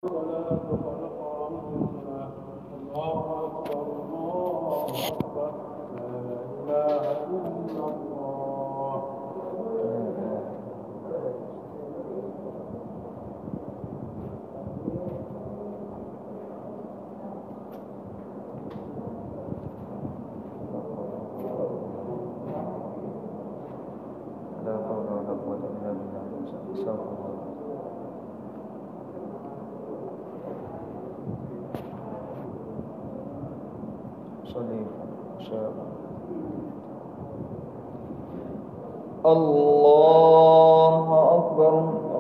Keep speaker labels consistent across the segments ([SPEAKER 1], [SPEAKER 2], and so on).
[SPEAKER 1] الله أكبر.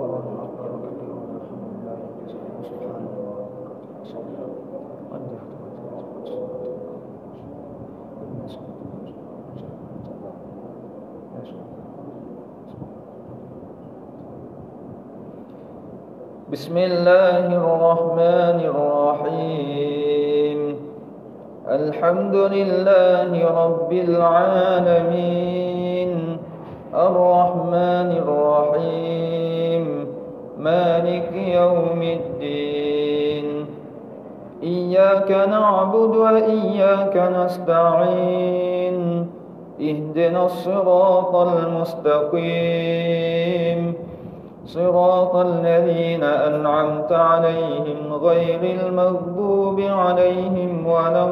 [SPEAKER 1] بسم الله الرحمن الرحيم. الحمد لله رب العالمين الرحمن الرحيم مالك يوم الدين. إياك نعبد وإياك نستعين. اهدنا الصراط المستقيم صراط الذين أنعمت عليهم غير المغضوب عليهم ولا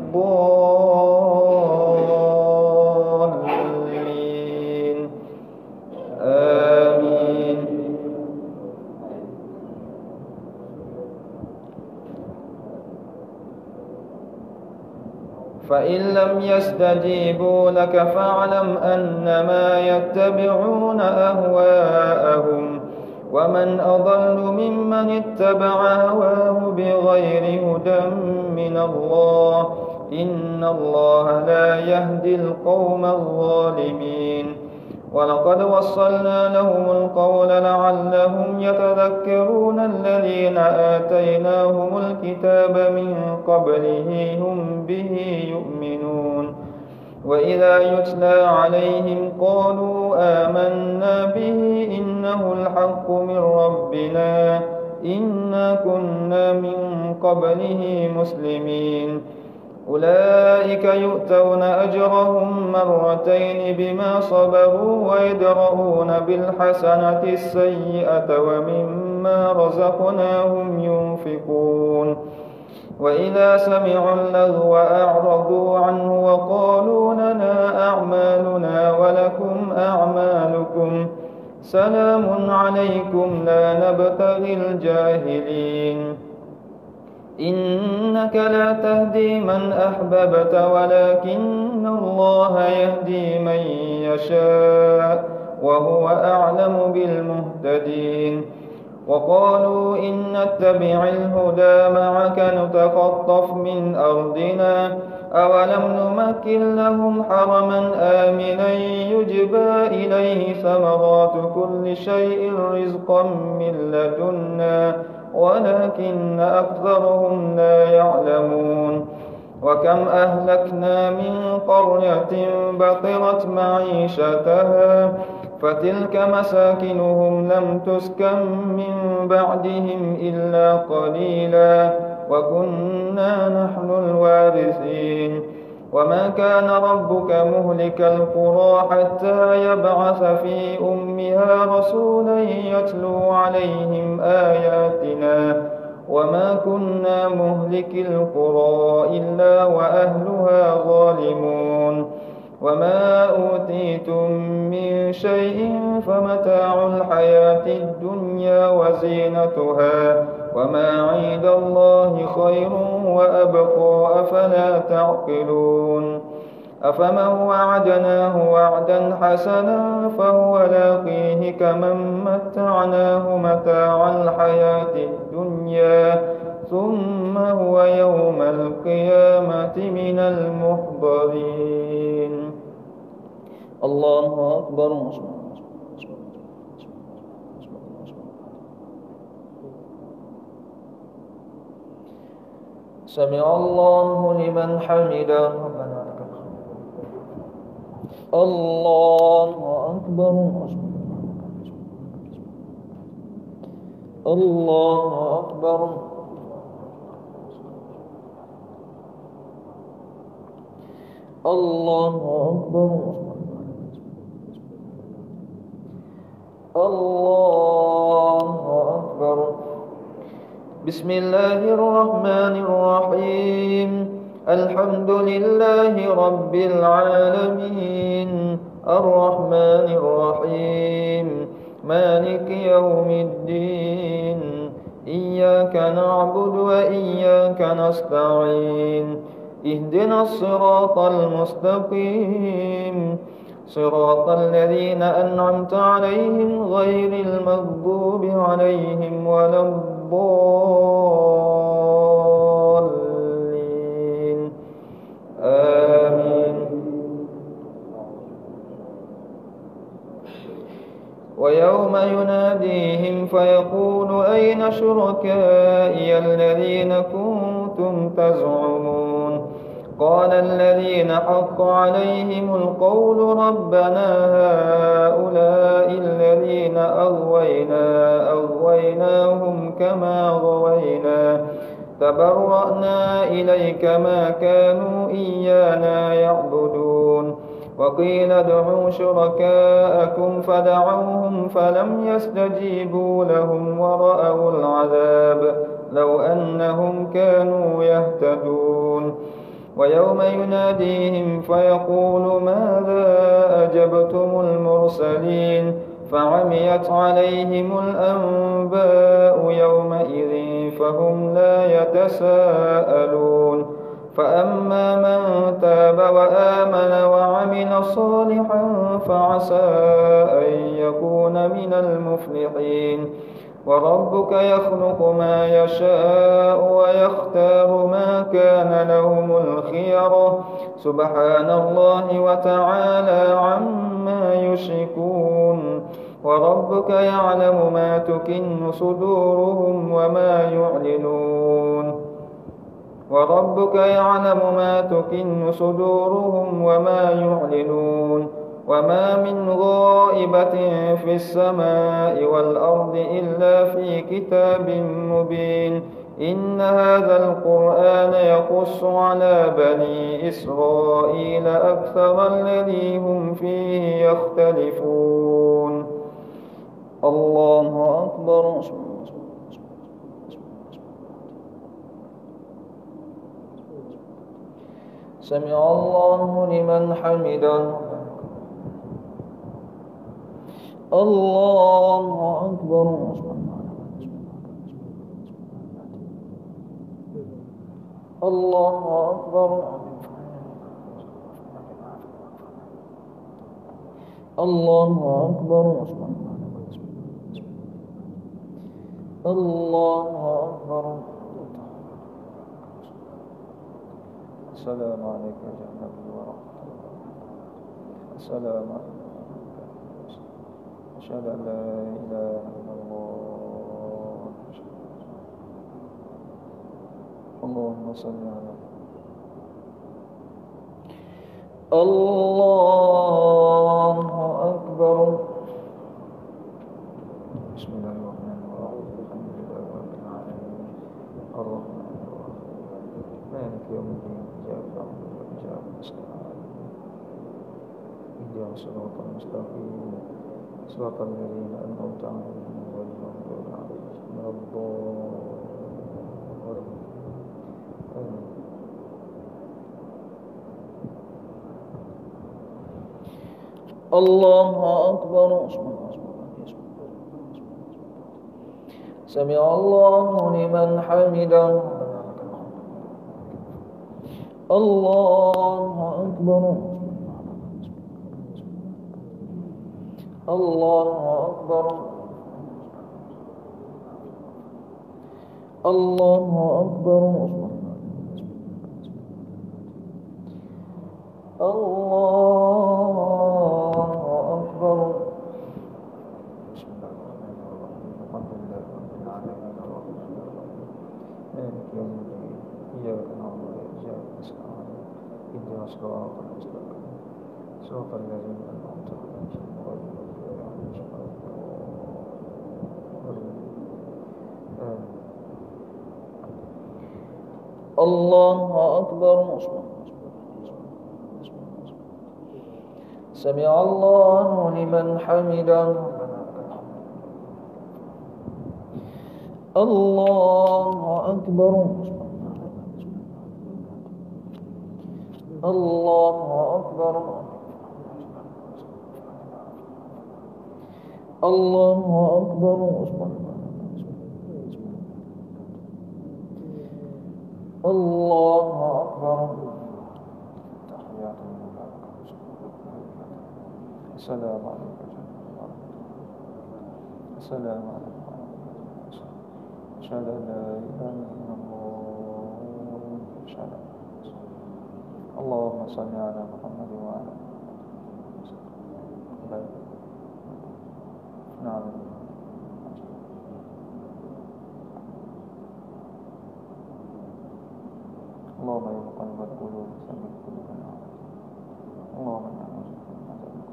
[SPEAKER 1] الضالين. آمين. فإن لم يستجيبوا لك فاعلم أنما يتبعون أهواءهم ومن أضل ممن اتبع هواه بغير هدى من الله إن الله لا يهدي القوم الظالمين. ولقد وصلنا لهم القول لعلهم يتذكرون الذين آتيناهم الكتاب من قبله هم به يؤمنون. وإذا يتلى عليهم قالوا آمنا به إنه الحق من ربنا إنا كنا من قبله مسلمين. أولئك يؤتون أجرهم مرتين بما صبروا ويدرؤون بالحسنة السيئة ومما رزقناهم ينفقون. وإذا سمعوا اللغو أعرضوا عنه وقالوا لنا أعمالنا ولكم أعمالكم سلام عليكم لا نبتغي الجاهلين. إنك لا تهدي من أحببت ولكن الله يهدي من يشاء وهو أعلم بالمهتدين. وقالوا إن نتبع الهدى معك نتخطف من أرضنا أولم نمكن لهم حرما آمنا يجبى إليه ثمرات كل شيء رزقا من لدنا ولكن أكثرهم لا يعلمون. وكم أهلكنا من قرية بطرت معيشتها فتلك مساكنهم لم تسكن من بعدهم إلا قليلا وكنا نحن الوارثين. وما كان ربك مهلك القرى حتى يبعث في أمها رسولا يتلو عليهم آياتنا وما كنا مهلك القرى إلا وأهلها ظالمون. وما أوتيتم من شيء فمتاع الحياة الدنيا وزينتها وما عند الله خير وأبقى أفلا تعقلون. أفمن وعدناه وعدا حسنا فهو لاقيه كمن متعناه متاع الحياة الدنيا ثم هو يوم القيامة من المحضرين. الله أكبر. سمع الله لمن حمده. الله أكبر. الله أكبر. الله أكبر. الله أكبر. بسم الله الرحمن الرحيم. الحمد لله رب العالمين الرحمن الرحيم مالك يوم الدين إياك نعبد وإياك نستعين اهدنا الصراط المستقيم صراط الذين أنعمت عليهم غير المغضوب عليهم ولا الضالين آمين. ويوم يناديهم فيقول أين شركائي الذين كنتم تزعمون قال الذين حق عليهم القول ربنا هؤلاء الذين أغويناهم كما غوينا تبرأنا إليك ما كانوا إيانا يعبدون وقيل ادعوا شركاءكم فدعوهم فلم يستجيبوا لهم ورأوا العذاب لو أنهم كانوا يهتدون ويوم يناديهم فيقول ماذا أجبتم المرسلين فعميت عليهم الأنباء يومئذ فهم لا يتساءلون فأما من تاب وآمن وعمل صالحا فعسى أن يكون من المفلحين وربك يخلق ما يشاء ويختار ما كان لهم الخيرة سبحان الله وتعالى عما يشركون وربك يعلم ما تكن صدورهم وما يعلنون وربك يعلم ما تكن صدورهم وما يعلنون وما من غائبة في السماء والأرض إلا في كتاب مبين إن هذا القرآن يقص على بني إسرائيل أكثر الذي هم فيه يختلفون. الله أكبر. سمع الله لمن حمده. الله أكبر. الله أكبر. الله أكبر. الله أكبر. السلام عليك يا نبي ورحمة الله. السلام عليكم. أشهد أن لا إله إلا الله. اللهم صل على الله أكبر. بسم الله الرحمن الرحيم الحمد لله رب العالمين الرحمن الرحيم مالك يوم الدين إياك نعبد وإياك نستعين اهدنا الصراط المستقيم صراط الذين أنعمت عليهم غير المغضوب عليهم ولا الضالين آمين. الله أكبر. سمع الله لمن حمده. الله أكبر. الله أكبر. الله أكبر. الله أكبر. بسم الله الرحمن الرحيم الحمد لله رب العالمين الرحمن الرحيم مالك يوم الدين إياك نعبد وإياك نستعين اهدنا الصراط المستقيم صراط الذين أنعمت عليهم غير المغضوب عليهم ولا الضالين الله أكبر. سمع الله لمن حمده. الله أكبر. الله أكبر. الله أكبر. الله أكبر. السلام عليكم. السلام عليكم. أشهد أن لا إله إلا الله. أشهد أن اللهم صل على محمد وعلى آله. نعم. اللهم يا مقلب القلوب ثبت قلوبنا. اللهم إنا نعوذ بك من عذاب القبر.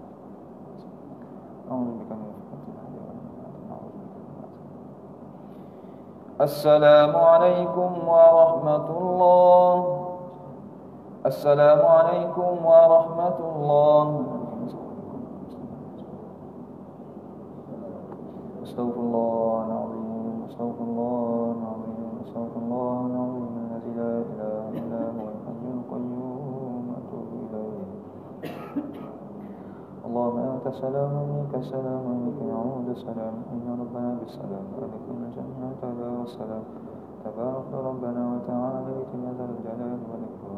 [SPEAKER 1] أعوذ بك من فتنة الحياة والممات. نعوذ بك من عذاب. السلام عليكم ورحمة الله. السلام عليكم ورحمة الله. أستغفر الله العظيم. أستغفر الله العظيم. أستغفر الله العظيم الذي لا إله إلا هو الحي القيوم. أتوب إليه. اللهم أنت السلام ومنك السلام ومنك يعود السلام. إن ربنا بالسلام أدخل الجنة دار السلام. تبارك ربنا وتعاليت يا ذا الجلال والإكرام.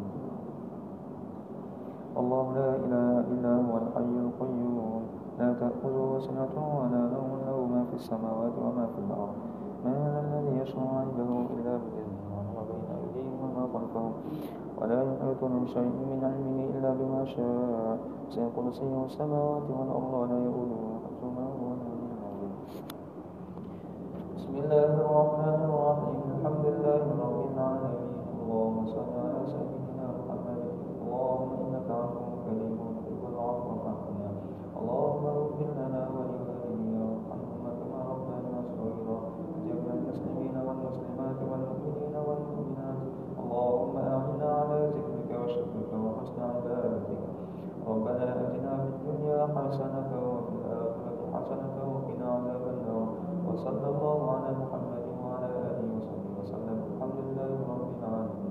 [SPEAKER 1] الله لا إله إلا هو الحي القيوم لا تأخذه سنة ولا نوم له ما في السماوات وما في الأرض. من ذا الذي يشفع عنده إلا بإذنه وهو بين أيديهم وما خلفهم ولا يحيطون بشيء من علمه إلا بما شاء. وسع كرسيه السماوات والأرض ولا يؤوده حفظهما وهو العلي العظيم. بسم الله الرحمن الرحيم. الحمد لله رب العالمين. اللهم صل على سيدنا محمد. اللهم إنك عفو كريم تحب العفو فاعف عنا. اللهم اغفر لنا ولوالدينا وارحمهما كما ربنا صغيرا. وجميع المسلمين والمسلمات والمؤمنين والمؤمنات. اللهم أعنا على ذكرك وشكرك وحسن عبادتك. ربنا آتنا في الدنيا حسنة وفي الآخرة حسنة وقنا عذاب النار. وصلى الله على محمد وعلى آله وصحبه وسلم. الحمد لله رب العالمين.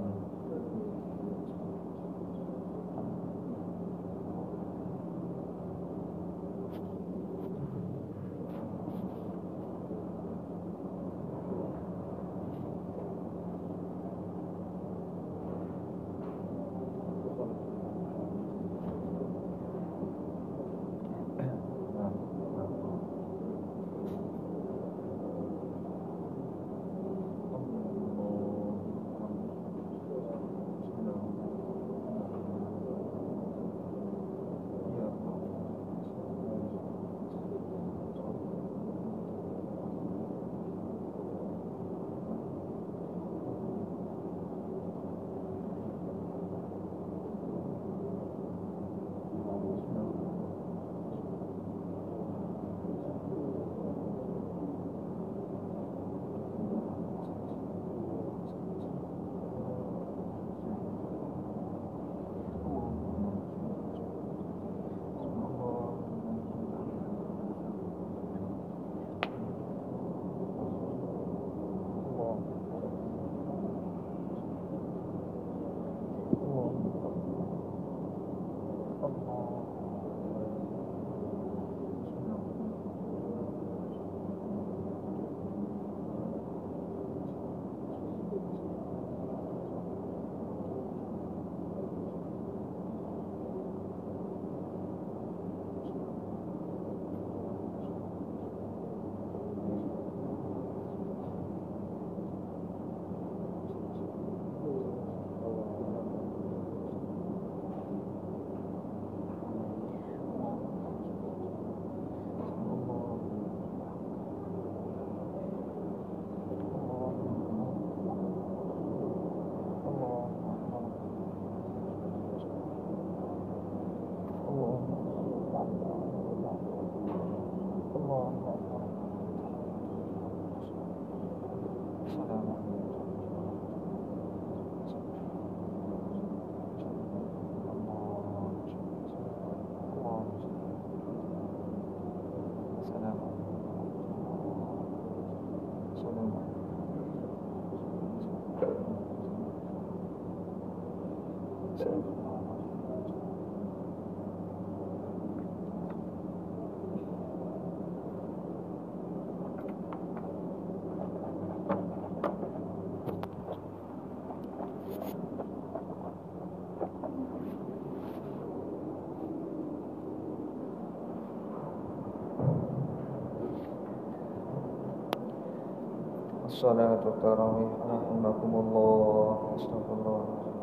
[SPEAKER 1] الصلاة التراويح رحمكم الله. استغفر الله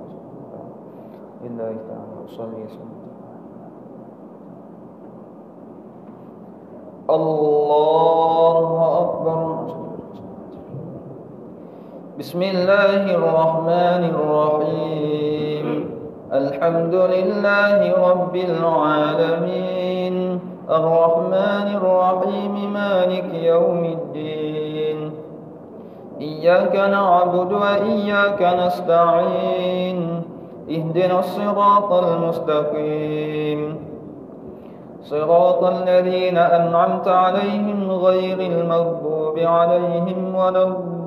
[SPEAKER 1] لله تعالى أصلي الله أكبر. بسم الله الرحمن الرحيم. الحمد لله رب العالمين الرحمن الرحيم مالك يوم الدين. إياك نعبد وإياك نستعين. اهدنا الصراط المستقيم صراط الذين أنعمت عليهم غير المغضوب عليهم ولا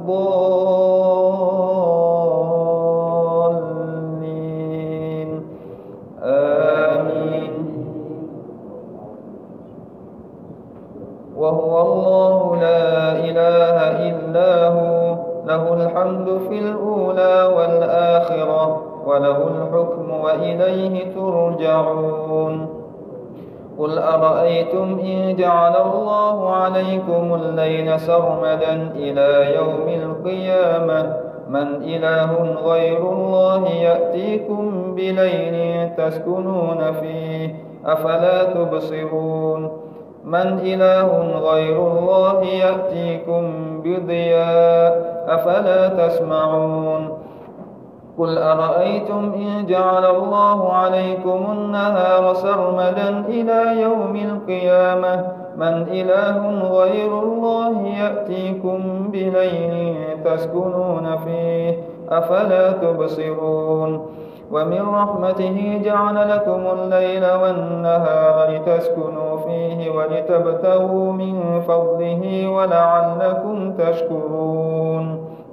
[SPEAKER 1] الضالين آمين. وهو الله لا إله إلا هو له الحمد في الأولى والآخرة وله الحكم وإليه ترجعون. قل أرأيتم إن جعل الله عليكم الليل سرمدا إلى يوم القيامة من إله غير الله يأتيكم بليل تسكنون فيه أفلا تبصرون. من إله غير الله يأتيكم بضياء أفلا تسمعون. قل أرأيتم إن جعل الله عليكم النهار سرمدا إلى يوم القيامة من إله غير الله يأتيكم بليل تسكنون فيه أفلا تبصرون. ومن رحمته جعل لكم الليل والنهار لتسكنوا فيه ولتبتغوا من فضله ولعلكم تشكرون.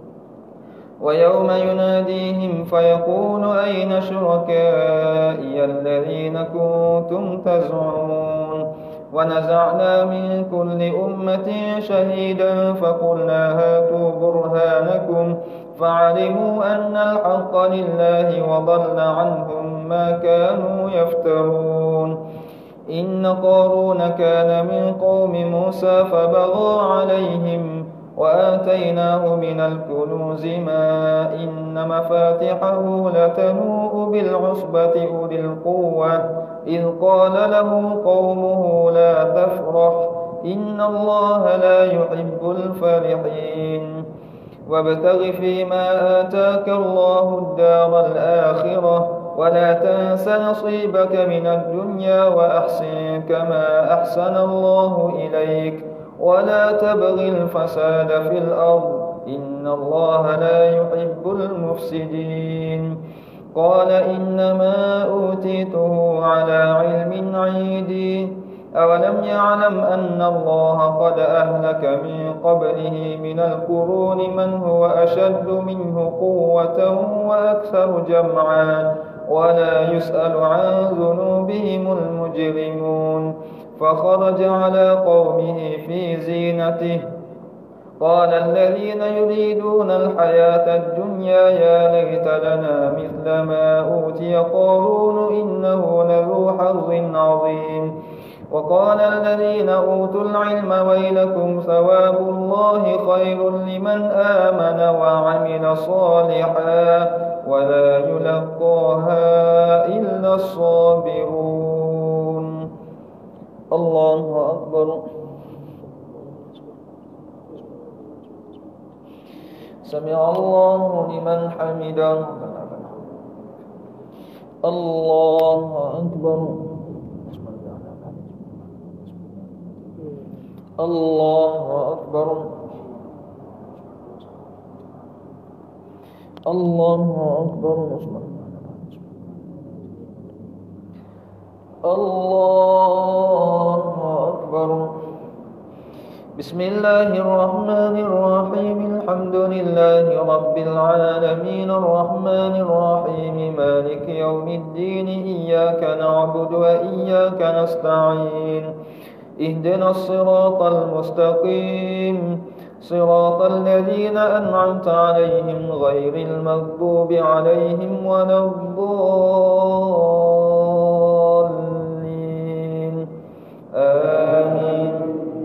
[SPEAKER 1] ويوم يناديهم فيقول أين شركائي الذين كنتم تزعمون. ونزعنا من كل أمة شهيدا فقلنا هاتوا برهانكم فعلموا أن الحق لله وضل عنهم ما كانوا يفترون. إن قارون كان من قوم موسى فبغى عليهم وآتيناه من الكنوز ما إن مفاتحه لتنوء بالعصبة أولي القوة إذ قال له قومه لا تفرح إن الله لا يحب الفرحين. وابتغ فيما آتاك الله الدار الآخرة ولا تنس نصيبك من الدنيا وأحسن كما أحسن الله إليك ولا تبغ الفساد في الأرض إن الله لا يحب المفسدين. قال إنما أوتيته على علم عندي أولم يعلم أن الله قد أهلك من قبله من القرون من هو أشد منه قوة وأكثر جمعا ولا يسأل عن ذنوبهم المجرمون. فخرج على قومه في زينته قال الذين يريدون الحياة الدنيا يا ليت لنا مثل ما أوتي قارون إنه لذو حظ عظيم. وقال الذين أوتوا العلم ويلكم ثواب الله خير لمن آمن وعمل صالحا ولا يلقاها إلا الصابرون. الله أكبر. سمع الله لمن حمده. الله أكبر. الله أكبر. الله أكبر. الله أكبر. بسم الله الرحمن الرحيم الحمد لله رب العالمين الرحمن الرحيم مالك يوم الدين إياك نعبد وإياك نستعين اهدنا الصراط المستقيم صراط الذين أنعمت عليهم غير المغضوب عليهم ولا الضالين آمين.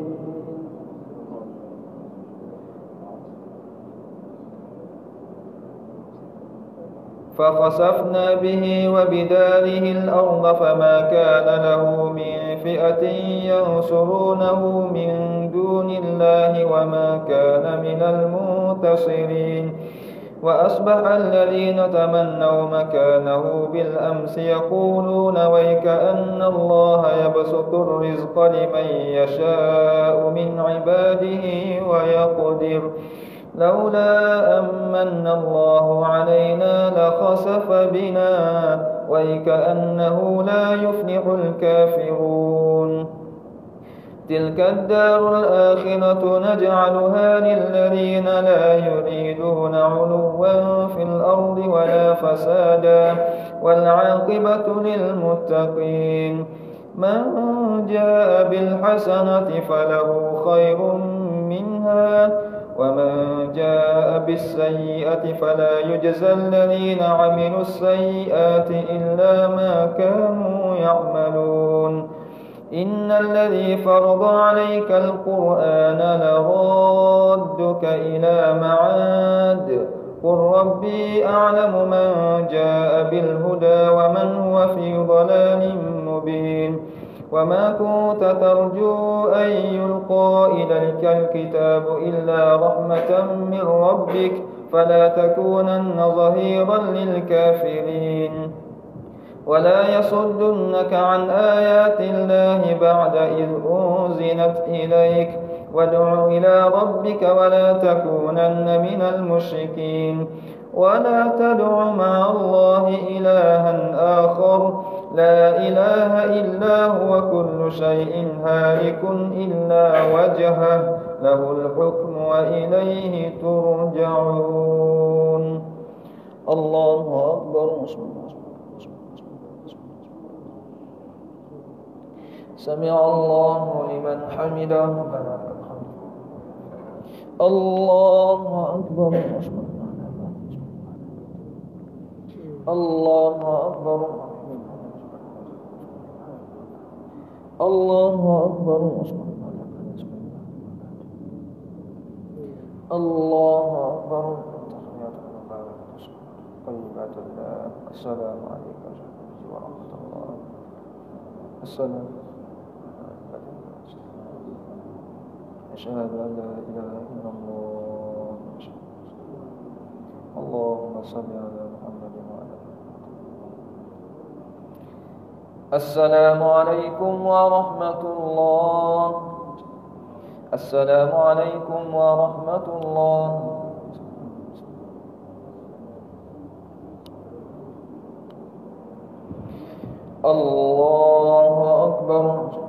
[SPEAKER 1] فخسفنا به وبداره الأرض فما كان له من فئة ينصرونه من دون الله وما كان من المنتصرين. وأصبح الذين تمنوا مكانه بالأمس يقولون ويكأن الله يبسط الرزق لمن يشاء من عباده ويقدر لولا أمن الله علينا لخسف بنا ويكأنه لا يفلح الكافرون. تلك الدار الآخرة نجعلها للذين لا يريدون علوا في الأرض ولا فسادا والعاقبة للمتقين. من جاء بالحسنة فله خير منها ومن جاء بالسيئة فلا يجزى الذين عملوا السيئات إلا ما كانوا يعملون. إن الذي فرض عليك القرآن لرادك إلى معاد قل ربي أعلم من جاء بالهدى ومن هو في ضلال مبين. وما كنت ترجو أن يلقى إليك الكتاب إلا رحمة من ربك فلا تكونن ظهيرا للكافرين. ولا يصدنك عن آيات الله بعد إذ أنزلت إليك وادع إلى ربك ولا تكونن من المشركين. ولا تدع مع الله إلها آخر لا إله إلا هو كل شيء هالك إلا وجهه له الحكم وإليه ترجعون. الله أكبر. سمع الله لمن حمده. الله أكبر. الله أكبر. الله أكبر. الله أكبر. طيبات الله. السلام عليكم ورحمة الله. السلام. أشهد أن لا إله إلا الله. اللهم صل على محمد وعلى آله. السلام عليكم ورحمة الله. السلام عليكم ورحمة الله. الله أكبر.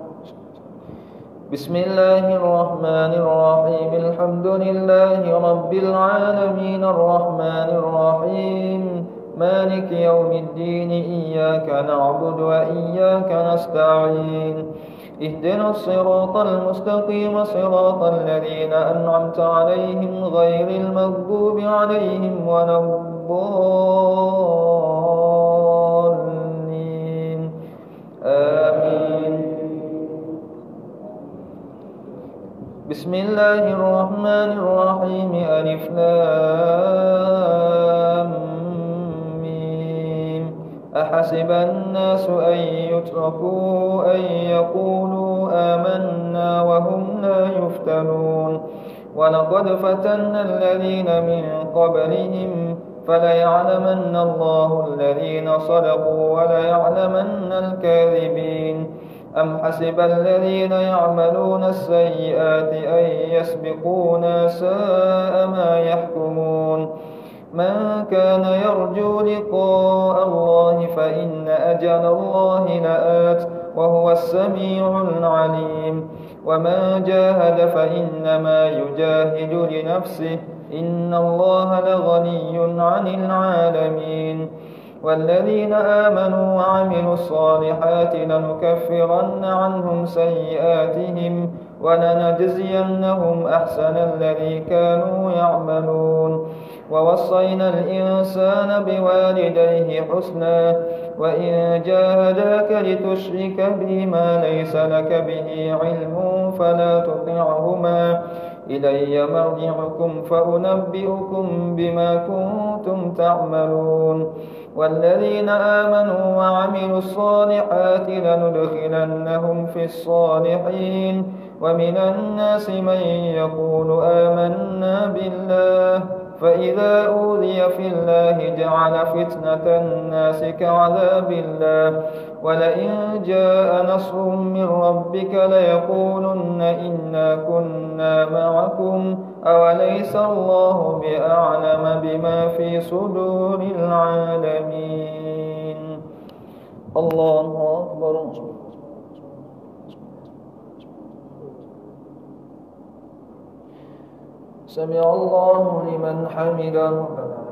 [SPEAKER 1] بسم الله الرحمن الرحيم الحمد لله رب العالمين الرحمن الرحيم مالك يوم الدين إياك نعبد وإياك نستعين اهدنا الصراط المستقيم صراط الذين أنعمت عليهم غير المغضوب عليهم ولا الضالين آمين. بسم الله الرحمن الرحيم ألف لام ميم أحسب الناس أن يتركوا أن يقولوا آمنا وهم لا يفتنون ولقد فتنا الذين من قبلهم فليعلمن الله الذين صدقوا وليعلمن الكاذبين. أم حسب الذين يعملون السيئات أن يسبقونا ساء ما يحكمون. من كان يرجو لقاء الله فإن أجل الله لآت وهو السميع العليم ومن جاهد فإنما يجاهد لنفسه إن الله لغني عن العالمين والذين آمنوا وعملوا الصالحات لنكفرن عنهم سيئاتهم ولنجزينهم أحسن الذي كانوا يعملون ووصينا الإنسان بوالديه حسنا وإن جاهداك لتشرك بي ما ليس لك به علم فلا تطعهما إلي مرجعكم فأنبئكم بما كنتم تعملون والذين آمنوا وعملوا الصالحات لندخلنهم في الصالحين ومن الناس من يقول آمنا بالله فإذا أوذي في الله جعل فتنة الناس كعذاب الله ولئن جاء نصر من ربك ليقولن إنا كنا معكم أوليس الله بأعلم بما في صدور العالمين الله أكبر سمع الله لمن حمده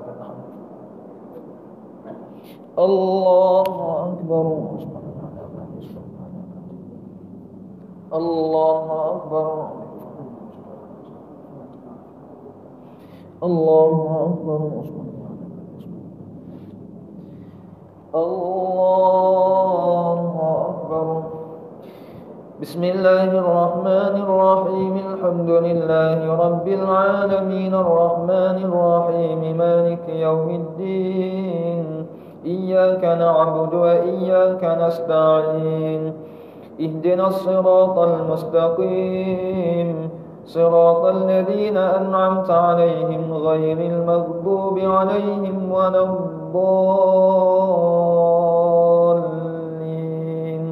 [SPEAKER 1] الله أكبر الله أكبر الله أكبر الله أكبر بسم الله الرحمن الرحيم الحمد لله رب العالمين الرحمن الرحيم مالك يوم الدين إياك نعبد وإياك نستعين اهدنا الصراط المستقيم صراط الذين أنعمت عليهم غير المغضوب عليهم ولا الضالين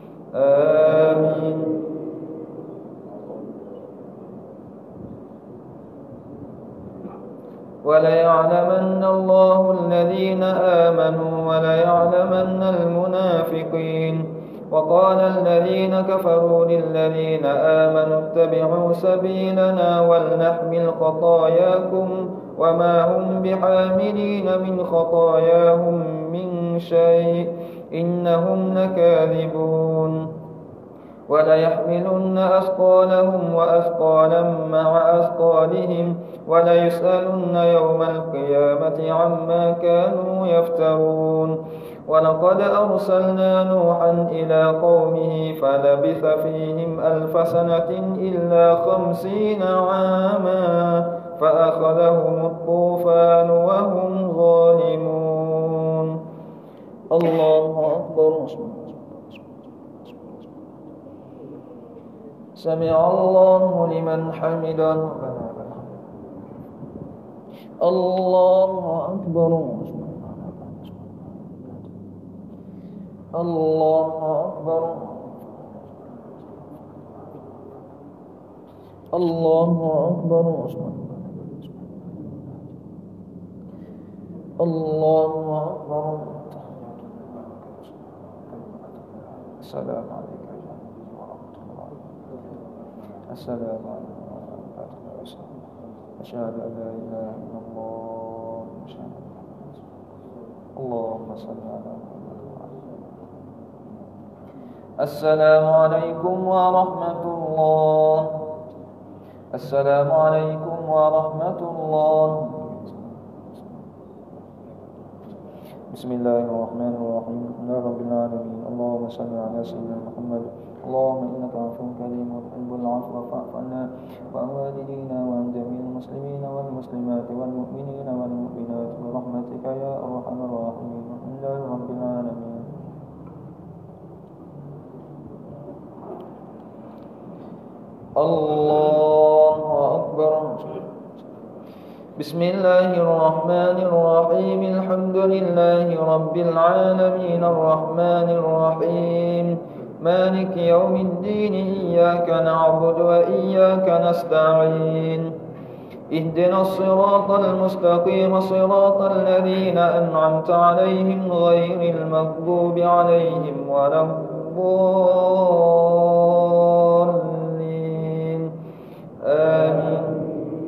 [SPEAKER 1] آمين وليعلمن الله الذين آمنوا وليعلمن المنافقين وقال الذين كفروا للذين آمنوا اتبعوا سبيلنا ولنحمل خطاياكم وما هم بحاملين من خطاياهم من شيء إنهم لكاذبون وليحملن أثقالهم وأثقالا مع أثقالهم وليسألن يوم القيامة عما كانوا يفترون ولقد أرسلنا نوحا إلى قومه فلبث فيهم 1000 سنة إلا 50 عاما فأخذهم الطوفان وهم ظالمون الله أكبر سمع الله لمن حمده الله أكبر الله أكبر الله أكبر الله أكبر السلام عليكم ورحمة الله السلام عليكم ورحمة الله أشهد أن لا إله إلا الله اللهم صل على محمد السلام عليكم ورحمة الله السلام عليكم ورحمة الله بسم الله الرحمن الرحيم الحمد لله رب العالمين اللهم صل على سيدنا محمد اللهم إنك عفو كريم وتحب العفو فاعف عنا وعن والدينا وعن جميع المسلمين والمسلمات والمؤمنين والمؤمنات برحمتك يا أرحم الراحمين الحمد لله رب العالمين الله أكبر بسم الله الرحمن الرحيم الحمد لله رب العالمين الرحمن الرحيم مالك يوم الدين إياك نعبد وإياك نستعين اهدنا الصراط المستقيم صراط الذين أنعمت عليهم غير المغضوب عليهم ولا الضالين الضالين آمين.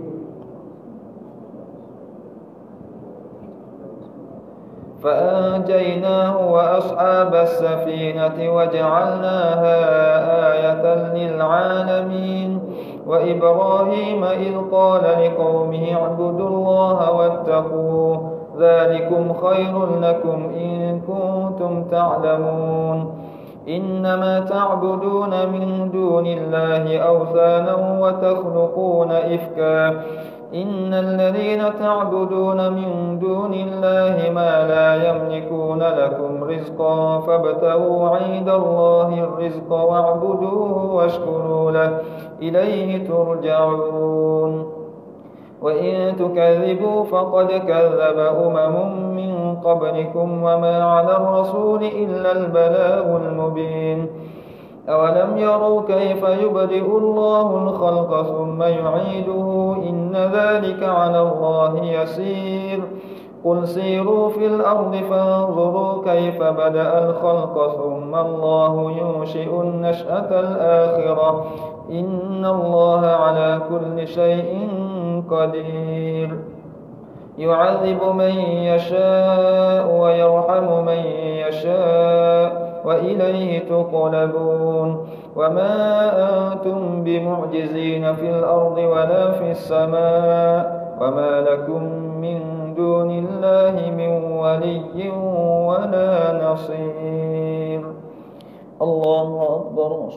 [SPEAKER 1] فأنجيناه وأصحاب السفينة وجعلناها آية للعالمين. وإبراهيم إذ قال لقومه اعبدوا الله واتقوه ذلكم خير لكم إن كنتم تعلمون. إنما تعبدون من دون الله أوثانا وتخلقون إفكا إن الذين تعبدون من دون الله ما لا يملكون لكم رزقا فابتغوا عند الله الرزق واعبدوه واشكروا له إليه ترجعون. وإن تكذبوا فقد كذب من قبلكم وما على الرسول إلا البلاغ المبين. أولم يروا كيف يبدئ الله الخلق ثم يعيده إن ذلك على الله يسير. قل سيروا في الأرض فانظروا كيف بدأ الخلق ثم الله ينشئ النشأة الآخرة إن الله على كل شيء قدير. يعذب من يشاء ويرحم من يشاء وإليه تقلبون. وما أنتم بمعجزين في الأرض ولا في السماء وما لكم من دون الله من ولي ولا نصير. الله أكبر.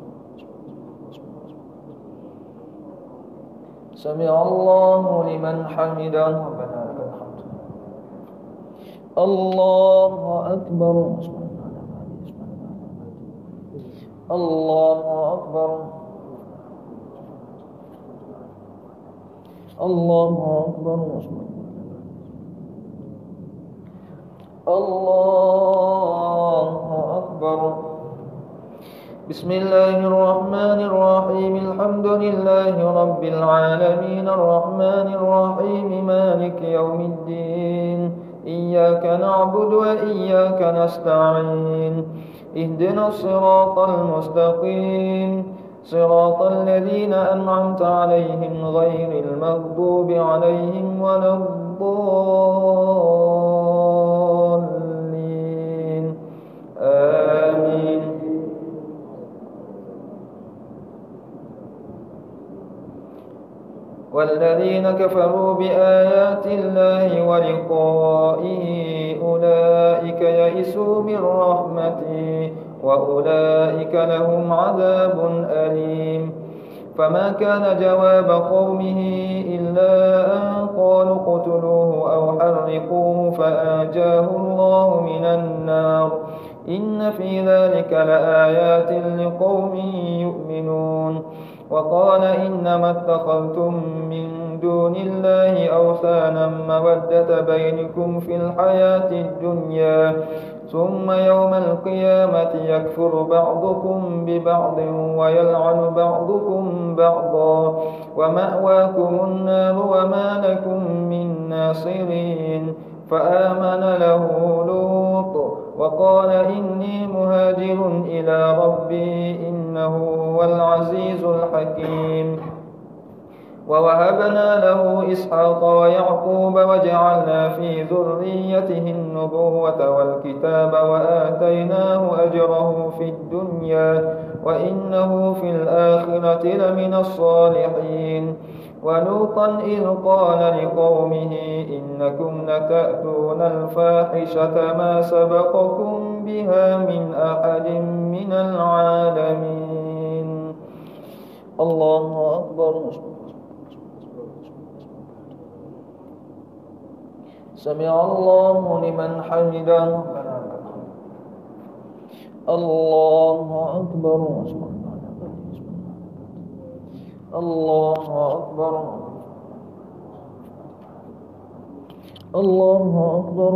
[SPEAKER 1] سمع الله لمن حمده. ربنا لك الحمد. الله أكبر. الله أكبر. الله أكبر. الله أكبر. بسم الله الرحمن الرحيم الحمد لله رب العالمين الرحمن الرحيم مالك يوم الدين إياك نعبد وإياك نستعين اهدنا الصراط المستقيم صراط الذين أنعمت عليهم غير المغضوب عليهم ولا الضالين آمين. والذين كفروا بآيات الله ولقائه أولئك يئسوا من رحمتي وأولئك لهم عذاب أليم. فما كان جواب قومه إلا أن قالوا اقتلوه أو حرقوه فأنجاه الله من النار إن في ذلك لآيات لقوم يؤمنون. وقال إنما اتخذتم من دون الله أوثانا مودة بينكم في الحياة الدنيا ثم يوم القيامة يكفر بعضكم ببعض ويلعن بعضكم بعضا ومأواكم النار وما لكم من ناصرين. فآمن له لوط وقال إني مهاجر إلى ربي إنه هو العزيز الحكيم. ووهبنا له إسحاق ويعقوب وجعلنا في ذريته النبوة والكتاب وآتيناه أجره في الدنيا وإنه في الآخرة لمن الصالحين. ولوطا إذ قال لقومه إنكم لتأتون الفاحشة ما سبقكم بها من أحد من العالمين. الله أكبر. سمع الله لمن حمده. الله أكبر. الله أكبر. الله أكبر.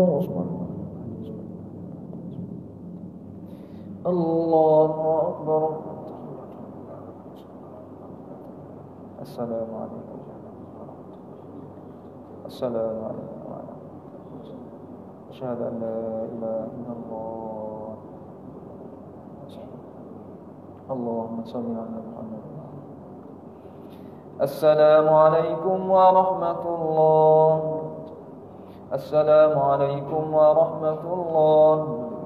[SPEAKER 1] الله أكبر. السلام عليكم. السلام عليكم. أشهد أن لا إله إلا الله. اللهم صل على محمد. السلام عليكم ورحمة الله. السلام عليكم ورحمة الله.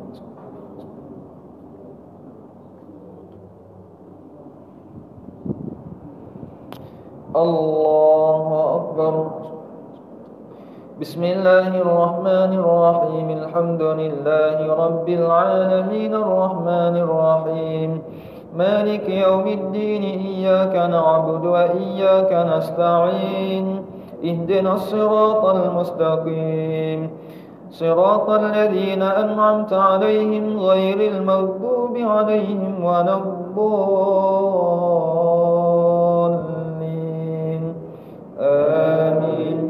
[SPEAKER 1] الله أكبر. بسم الله الرحمن الرحيم. الحمد لله رب العالمين الرحمن الرحيم مالك يوم الدين. إياك نعبد وإياك نستعين. اهدنا الصراط المستقيم صراط الذين أنعمت عليهم غير المغضوب عليهم ولا الضالين. آمين.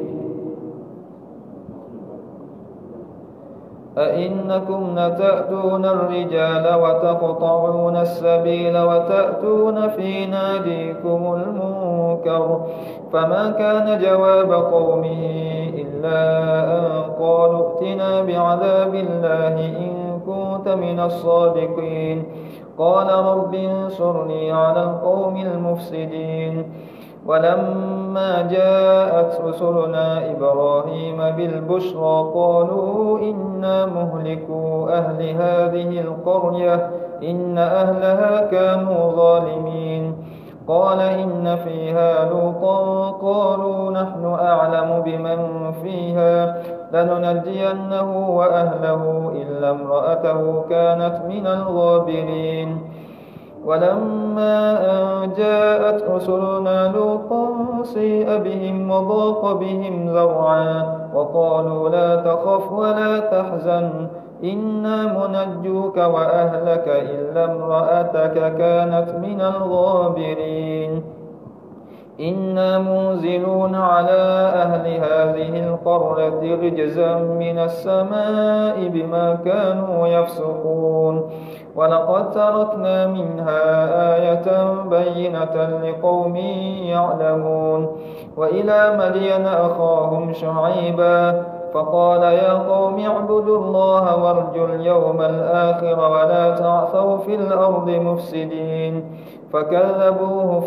[SPEAKER 1] أئنكم لتأتون الرجال وتقطعون السبيل وتأتون في ناديكم المنكر فما كان جواب قومه إلا أن قالوا ائتنا بعذاب الله إن كنت من الصادقين. قال رب انصرني على القوم المفسدين. ولما جاءت رسلنا إبراهيم بالبشرى قالوا إنا مهلكو أهل هذه القرية إن أهلها كانوا ظالمين. قال إن فيها لوطا قالوا نحن أعلم بمن فيها لننجينه وأهله إلا امرأته كانت من الغابرين. ولما أن جاءت رسلنا لوطا سيء بهم وضاق بهم ذرعا وقالوا لا تخف ولا تحزن إنا منجوك وأهلك إلا امرأتك كانت من الغابرين. إنا منزلون على أهل هذه القرية رجزا من السماء بما كانوا يفسقون. ولقد تركنا منها آية بينة لقوم يعلمون. وإلى مدين أخاهم شعيبا فقال يا قوم اعبدوا الله وارجوا اليوم الآخر ولا تعثوا في الأرض مفسدين. فكذبوه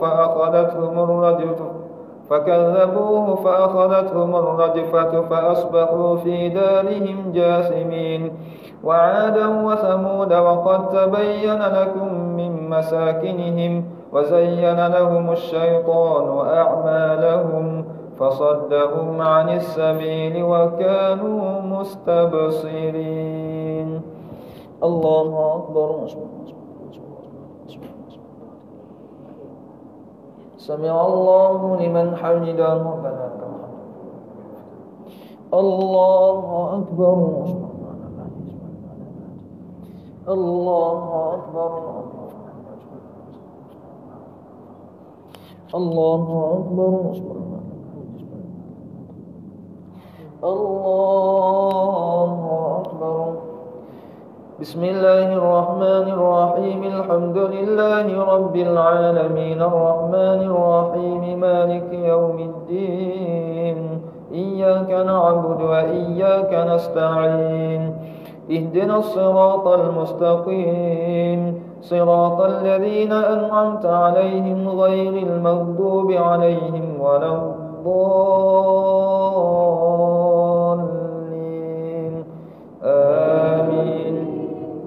[SPEAKER 1] فأخذتهم الرجفة فأصبحوا في دارهم جاثمين. وعادا وثمود وقد تبين لكم من مساكنهم وزين لهم الشيطان أعمالهم فصدهم عن السبيل وكانوا مستبصرين. الله أكبر. سمع الله لمن حمده. الله أكبر. الله أكبر. الله أكبر. الله أكبر. بسم الله الرحمن الرحيم. الحمد لله رب العالمين الرحمن الرحيم مالك يوم الدين. إياك نعبد وإياك نستعين. اهدنا الصراط المستقيم صراط الذين أنعمت عليهم غير المغضوب عليهم ولا الضالين. آمين.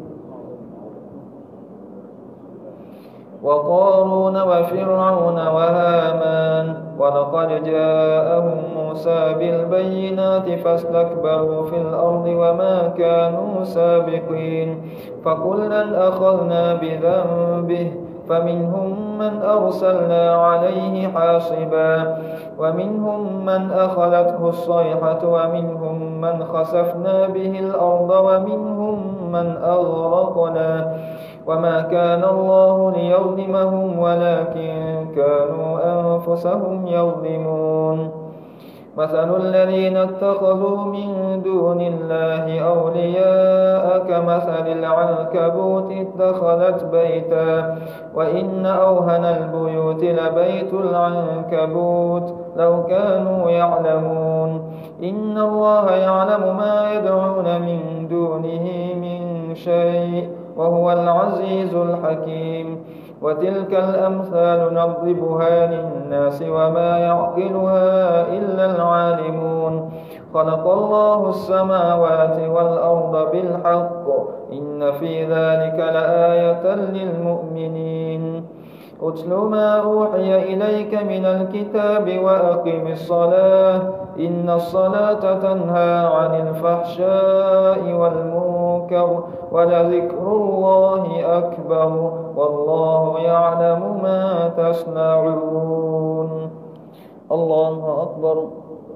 [SPEAKER 1] وقارون وفرعون وهامان ولقد جاءهم موسى بالبينات فاستكبروا في الأرض وما كانوا سابقين. فكلا أخذنا بذنبه فمنهم من أرسلنا عليه حاصبا ومنهم من أخذته الصيحة ومنهم من خسفنا به الأرض ومنهم من أغرقنا. وما كان الله ليظلمهم ولكن كانوا أنفسهم يظلمون. مثل الذين اتخذوا من دون الله أولياء كمثل العنكبوت اتخذت بيتا وإن أوهن البيوت لبيت العنكبوت لو كانوا يعلمون. إن الله يعلم ما يدعون من دونه من شيء وهو العزيز الحكيم. وتلك الأمثال نضربها للناس وما يعقلها إلا العالمون خلق الله السماوات والأرض بالحق إن في ذلك لآية للمؤمنين اتل ما أوحي إليك من الكتاب وأقم الصلاة إن الصلاة تنهى عن الفحشاء والمنكر ولذكر الله أكبر والله يعلم ما تصنعون الله أكبر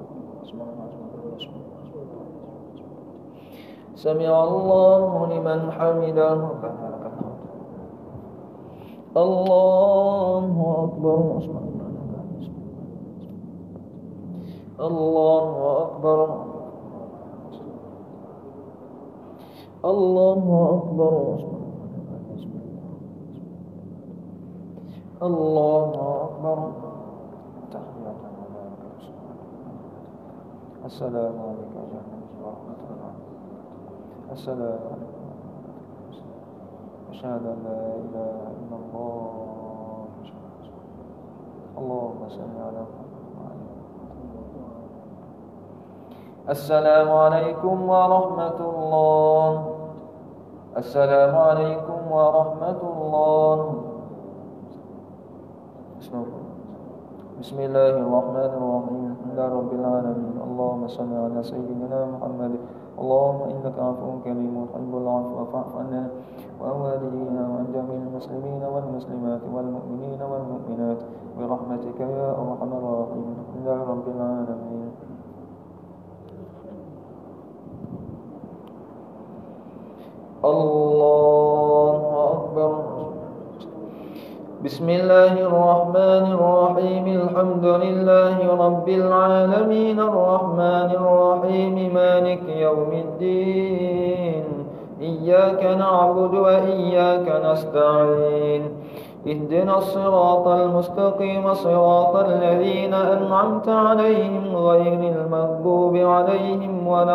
[SPEAKER 1] سمع الله لمن حمده الله أكبر الله أكبر الله أكبر الله أكبر السلام عليك ورحمة الله السلام عليكم أشهد أن لا إله إلا الله اللهم صل على محمد السلام عليكم ورحمة الله السلام عليكم ورحمة الله بسم الله الرحمن الرحيم الحمد لله رب العالمين اللهم صل على سيدنا محمد اللهم إنك عفو كريم تحب العفو فاعف عنا وعن والدينا وعن جميع المسلمين والمسلمات والمؤمنين والمؤمنات برحمتك يا أرحم الراحمين الحمد لله رب العالمين الله أكبر بسم الله الرحمن الرحيم الحمد لله رب العالمين الرحمن الرحيم مالك يوم الدين إياك نعبد وإياك نستعين اهدنا الصراط المستقيم صراط الذين أنعمت عليهم غير المغضوب عليهم ولا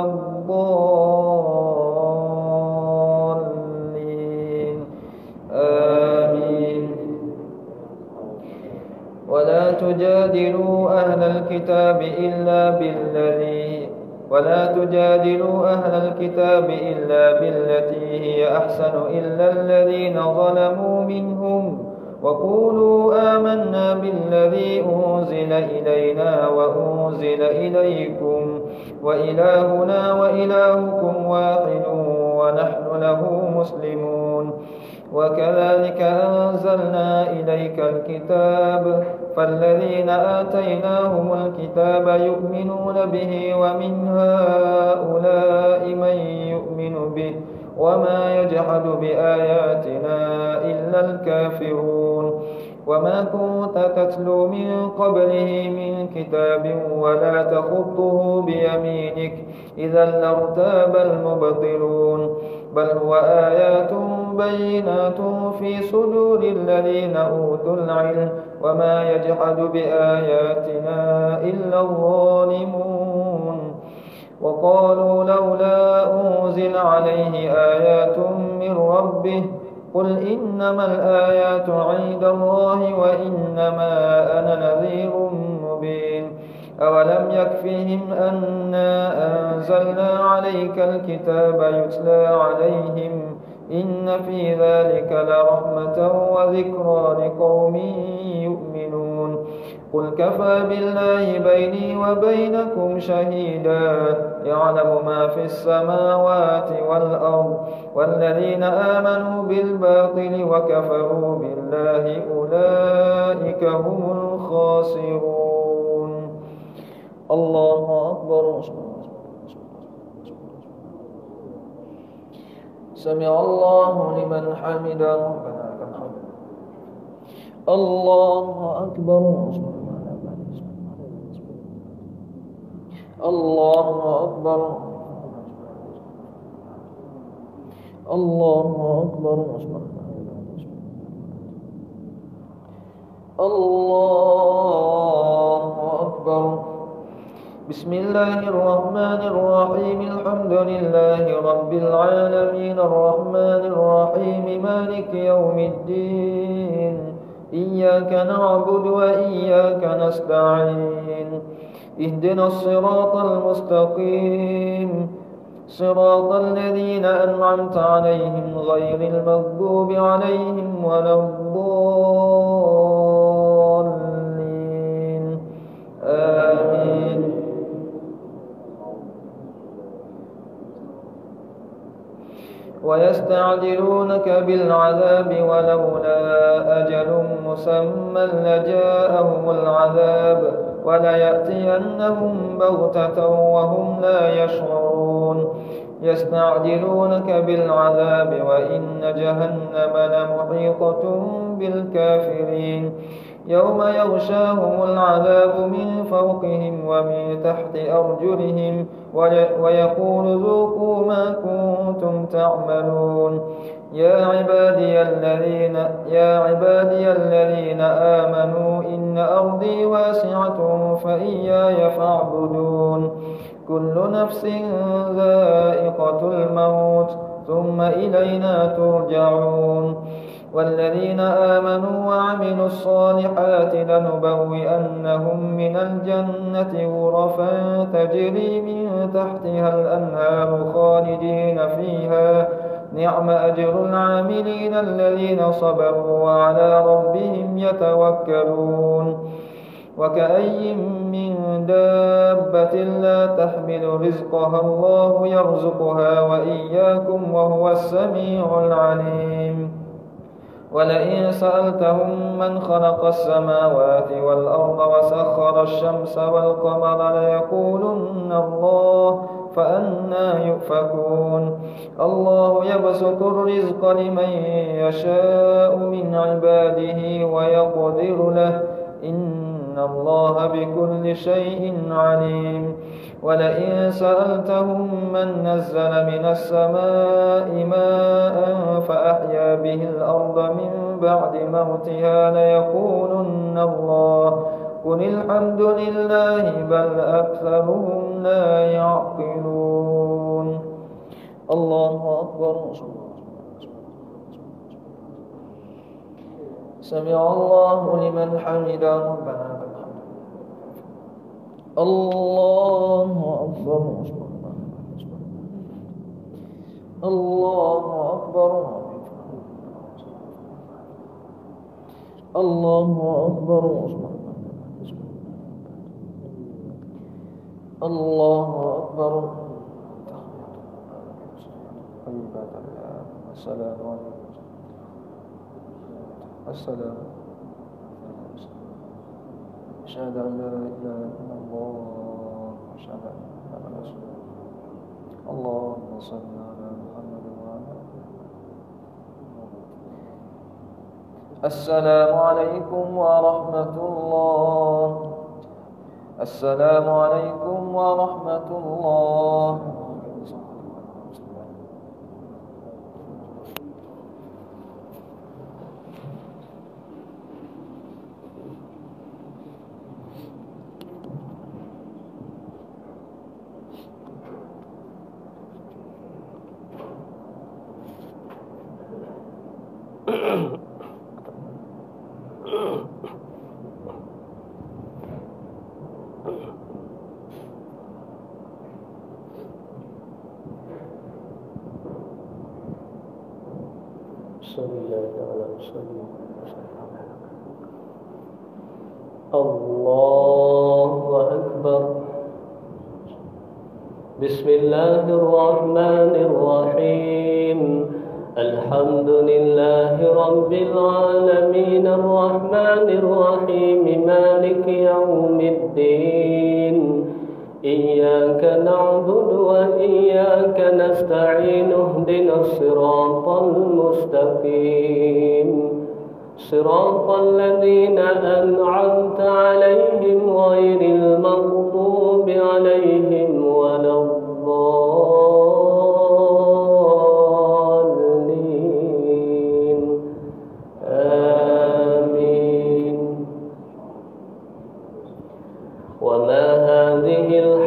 [SPEAKER 1] الضالين آمين ولا تجادلوا أهل الكتاب إلا بالتي هي أحسن إلا الذين ظلموا منهم وقولوا آمنا بالذي أنزل إلينا وأنزل إليكم وإلهنا وإلهكم واحد ونحن له مسلمون وكذلك أنزلنا إليك الكتاب فالذين آتيناهم الكتاب يؤمنون به ومن هؤلاء من يؤمن به وما يجحد بآياتنا إلا الكافرون وما كنت تتلو من قبله من كتاب ولا تخطه بيمينك إذا لارتاب المبطلون بل هو آيات بينات في صدور الذين أوتوا العلم وما يجحد بآياتنا إلا الظالمون وقالوا لولا أنزل عليه آيات من ربه قل إنما الآيات عند الله وإنما أنا نذير مبين أولم يكفهم أنا أنزلنا عليك الكتاب يتلى عليهم إن في ذلك لرحمة وذكرى لقوم يؤمنون قل كفى بالله بيني وبينكم شهيدا يعلم ما في السماوات والأرض والذين آمنوا بالباطل وكفروا بالله أولئك هم الخاسرون الله أكبر سمع الله لمن حمده الله أكبر الله أكبر الله أكبر الله أكبر بسم الله الرحمن الرحيم الحمد لله رب العالمين الرحمن الرحيم مالك يوم الدين إياك نعبد وإياك نستعين اهدنا الصراط المستقيم صراط الذين أنعمت عليهم غير المغضوب عليهم ولا الضالين آمين. ويستعجلونك بالعذاب ولولا أجل مسمى لجاءهم العذاب وليأتينهم بغتة وهم لا يشعرون يستعجلونك بالعذاب وإن جهنم لمحيطة بالكافرين يوم يغشاهم العذاب من فوقهم ومن تحت أرجلهم ويقول ذوقوا ما كنتم تعملون يا عبادي الذين آمنوا إن أرضي واسعة فإياي فاعبدون كل نفس ذائقة الموت ثم إلينا ترجعون والذين آمنوا وعملوا الصالحات لنبوئنهم من الجنة غرفا تجري من تحتها الأنهار خالدين فيها نعم أجر العاملين الذين صبروا وعلى ربهم يتوكلون وكأي من دابة لا تحمل رزقها الله يرزقها وإياكم وهو السميع العليم ولئن سألتهم من خلق السماوات والأرض وسخر الشمس والقمر ليقولن الله فأنى يؤفكون الله يبسط الرزق لمن يشاء من عباده ويقدر له إن الله بكل شيء عليم ولئن سألتهم من نزل من السماء ماء فأحيا به الأرض من بعد موتها ليقولن الله قل الحمد لله بل أكثرهم لا يعقلون الله أكبر سمع الله لمن حمده ربنا الله أكبر الله أكبر الله أكبر الله أكبر السلام عليكم السلام أشهد أن لا إله إلا الله أشهد أن محمدا رسول الله اللهم صل على محمد وعلى السلام عليكم ورحمة الله السلام عليكم ورحمة الله
[SPEAKER 2] الله أكبر بسم الله الرحمن الرحيم الحمد لله رب العالمين الرحمن الرحيم مالك يوم الدين إياك نعبد وإياك نستعين اهدنا الصراط المستقيم صراط الذين أنعمت عليهم غير المغضوب عليهم ولا الضالين آمين وما هذه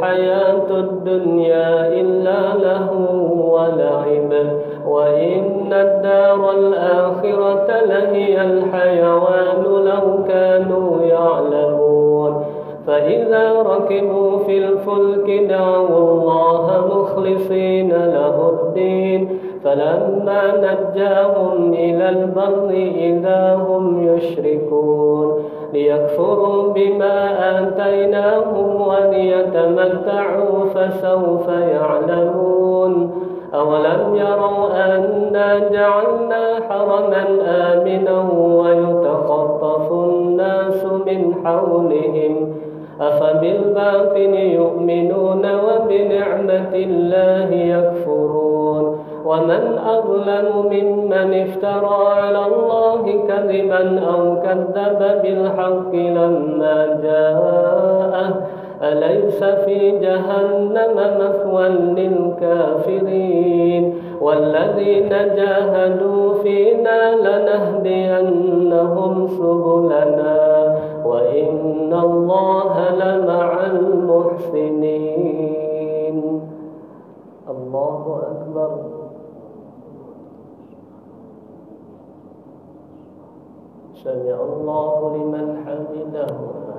[SPEAKER 2] الحيوان لو كانوا يعلمون فإذا ركبوا في الفلك دعوا الله مخلصين له الدين فلما نجاهم إلى البر إذا هم يشركون ليكفروا بما آتيناهم وليتمتعوا فسوف يعلمون أولم يروا أنا جعلنا حرما آمنا ويتخطف الناس من حولهم أفبالباطل يؤمنون وبنعمة الله يكفرون ومن أظلم ممن افترى على الله كذبا أو كذب بالحق لما جاءه أليس في جهنم مثوى للكافرين والذين جاهدوا فينا لنهدينهم سبلنا وإن الله لمع المحسنين. الله أكبر. سمع الله لمن حمده.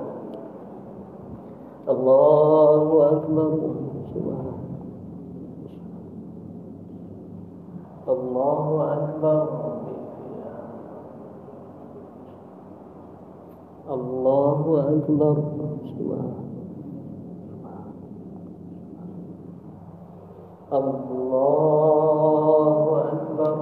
[SPEAKER 2] الله أكبر. الله أكبر. الله أكبر. الله أكبر.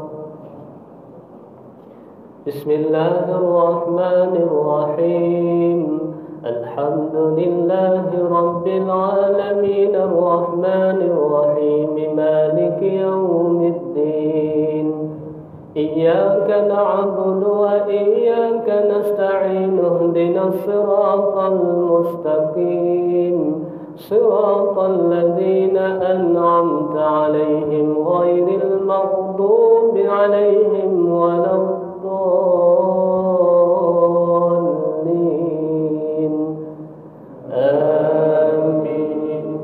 [SPEAKER 2] بسم الله الرحمن الرحيم الحمد لله رب العالمين الرحمن الرحيم مالك يوم الدين إياك نعبد وإياك نستعين اهدنا الصراط المستقيم صراط الذين أنعمت عليهم غير المغضوب عليهم ولا الضالين آمين.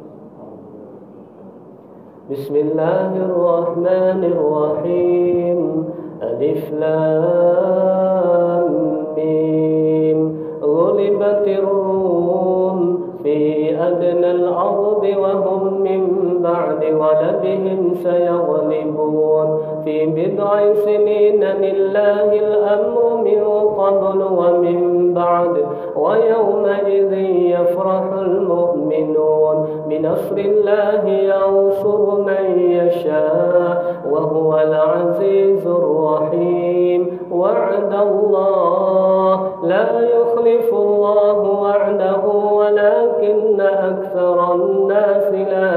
[SPEAKER 2] بسم الله الرحمن الرحيم ألف لام ميم غلبت الروم في أدنى الأرض وهم من بعد غلبهم سيغلبون في بضع سنين لله الأمر من قبل ومن بعد ويومئذ يفرح المؤمنون بنصر الله ينصر من يشاء وهو العزيز الرحيم وعد الله لا يخلف الله وعده ولكن أكثر الناس لا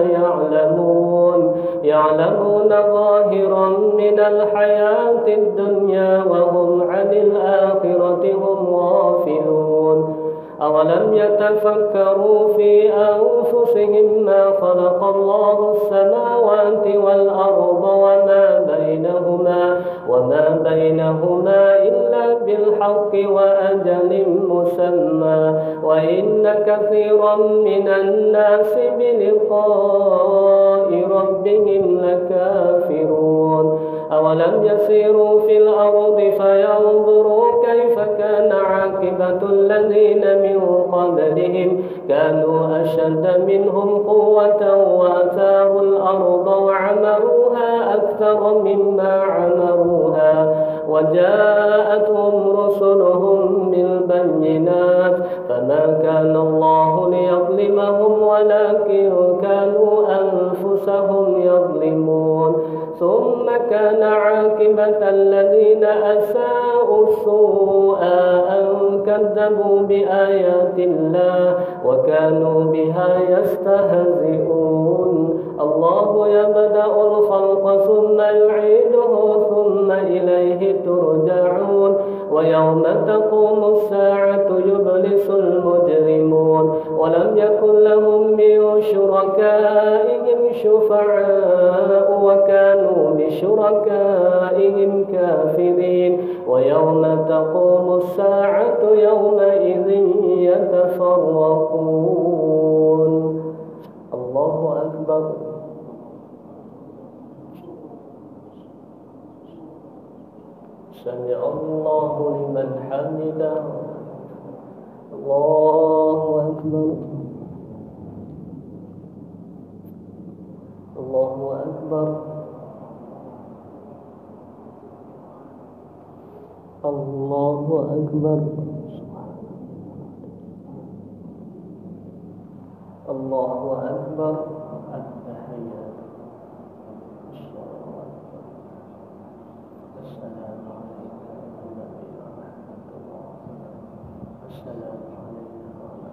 [SPEAKER 2] يعلمون ظاهرا من الحياة الدنيا وهم عن الآخرة هم غافلون أولم يتفكروا في أنفسهم ما خلق الله السماوات والأرض وما بينهما إلا بالحق وأجل مسمى وإن كثيرا من الناس بلقاء ربهم لكافرون أولم يسيروا في الأرض فينظروا كيف كان عاقبة الذين من قبلهم كانوا أشد منهم قوة وأثاروا الأرض وعمروها أكثر مما عمروها وجاءتهم رسلهم بالبينات فما كان الله ليظلمهم ولكن كانوا أنفسهم يظلمون ثم كان عاقبة الذين أساءوا السوء أن كذبوا بآيات الله وكانوا بها يستهزئون الله يبدأ الخلق ثم يعيده ثم إليه ترجعون ويوم تقوم الساعة يبلس المجرمون ولم يكن لهم من شركائهم شفعاء وكانوا بشركائهم كافرين ويوم تقوم الساعة يومئذ يتفرقون. الله أكبر. سمع الله لمن حمده الله أكبر الله أكبر الله أكبر الله أكبر التحيات السلام عليك النبي ورحمة الله السلام علينا وعلى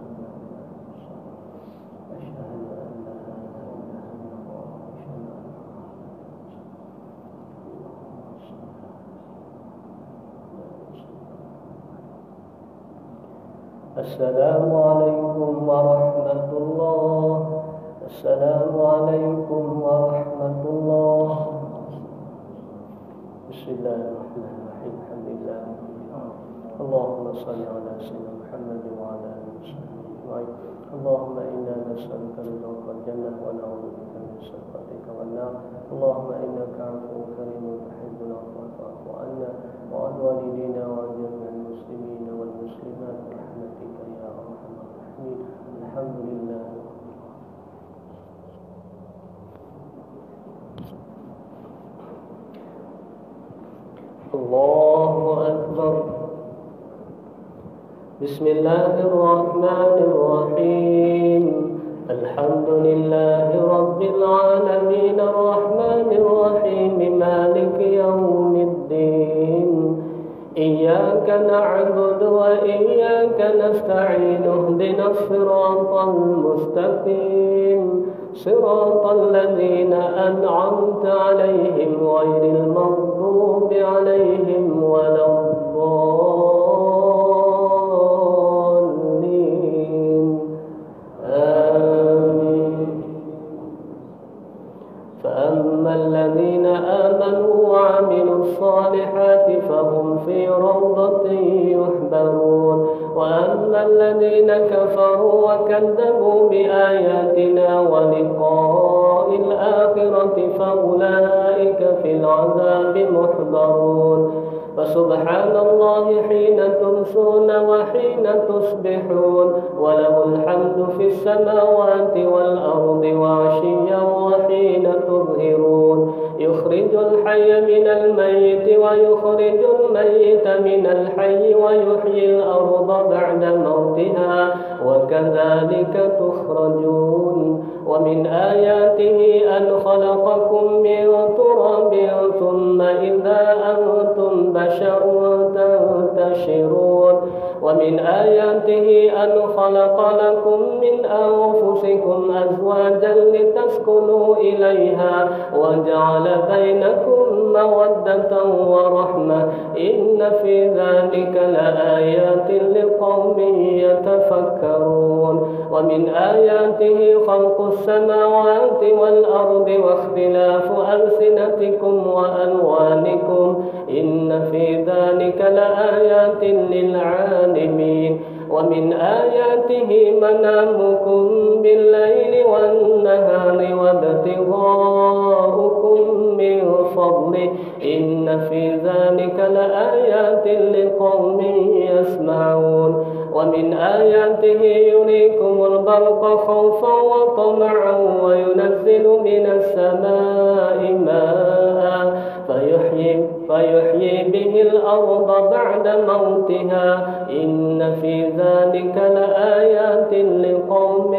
[SPEAKER 2] أشهد أن لا إله إلا الله أشهد أن السلام عليكم ورحمة الله السلام عليكم ورحمة الله بسم الله الرحمن الرحيم الحمد لله اللهم صل على سيدنا محمد وعلى آله وصحبه أجمعين اللهم إنا نسألك رضاك الجنة ونعوذ بك من سخطك والنار اللهم إنك عفو كريم تحب العفو فاعف عنا وعن والدينا وعن جميع المسلمين والمسلمات برحمتك يا أرحم الراحمين الحمد لله الله أكبر بسم الله الرحمن الرحيم الحمد لله رب العالمين الرحمن الرحيم مالك يوم الدين إياك نعبد وإياك نستعين اهدنا الصراط المستقيم صراط الذين أنعمت عليهم غير المغضوب عليهم ولا الضالين آمين فأما الذين آمنوا وعملوا الصالحات فهم في روضة يحبرون وأما الذين كفروا وكذبوا بآياتنا ولقاء الآخرة فأولئك في العذاب محضرون فسبحان الله حين تمسون وحين تصبحون وله الحمد في السماوات والأرض وعشيا وحين تظهرون يخرج الحي من الميت ويخرج الميت من الحي ويحيي الأرض بعد موتها وكذلك تخرجون ومن آياته أن خلقكم من تراب ثم إذا أنتم بشر تنتشرون ومن آياته أن خلق لكم من أنفسكم أزواجا لتسكنوا إليها وجعل بينكم مودة ورحمة إن في ذلك لآيات لقوم يتفكرون ومن آياته خلق السماوات والأرض واختلاف ألسنتكم وألوانكم إن في ذلك لآيات للعالمين ومن آياته منامكم بالليل والنهار وابتغاؤكم من فضله إن في ذلك لآيات لقوم يسمعون ومن آياته يريكم البرق خوفا وطمعا وينزل من السماء ماء فيحيي به الأرض بعد موتها إن في ذلك لآيات لقوم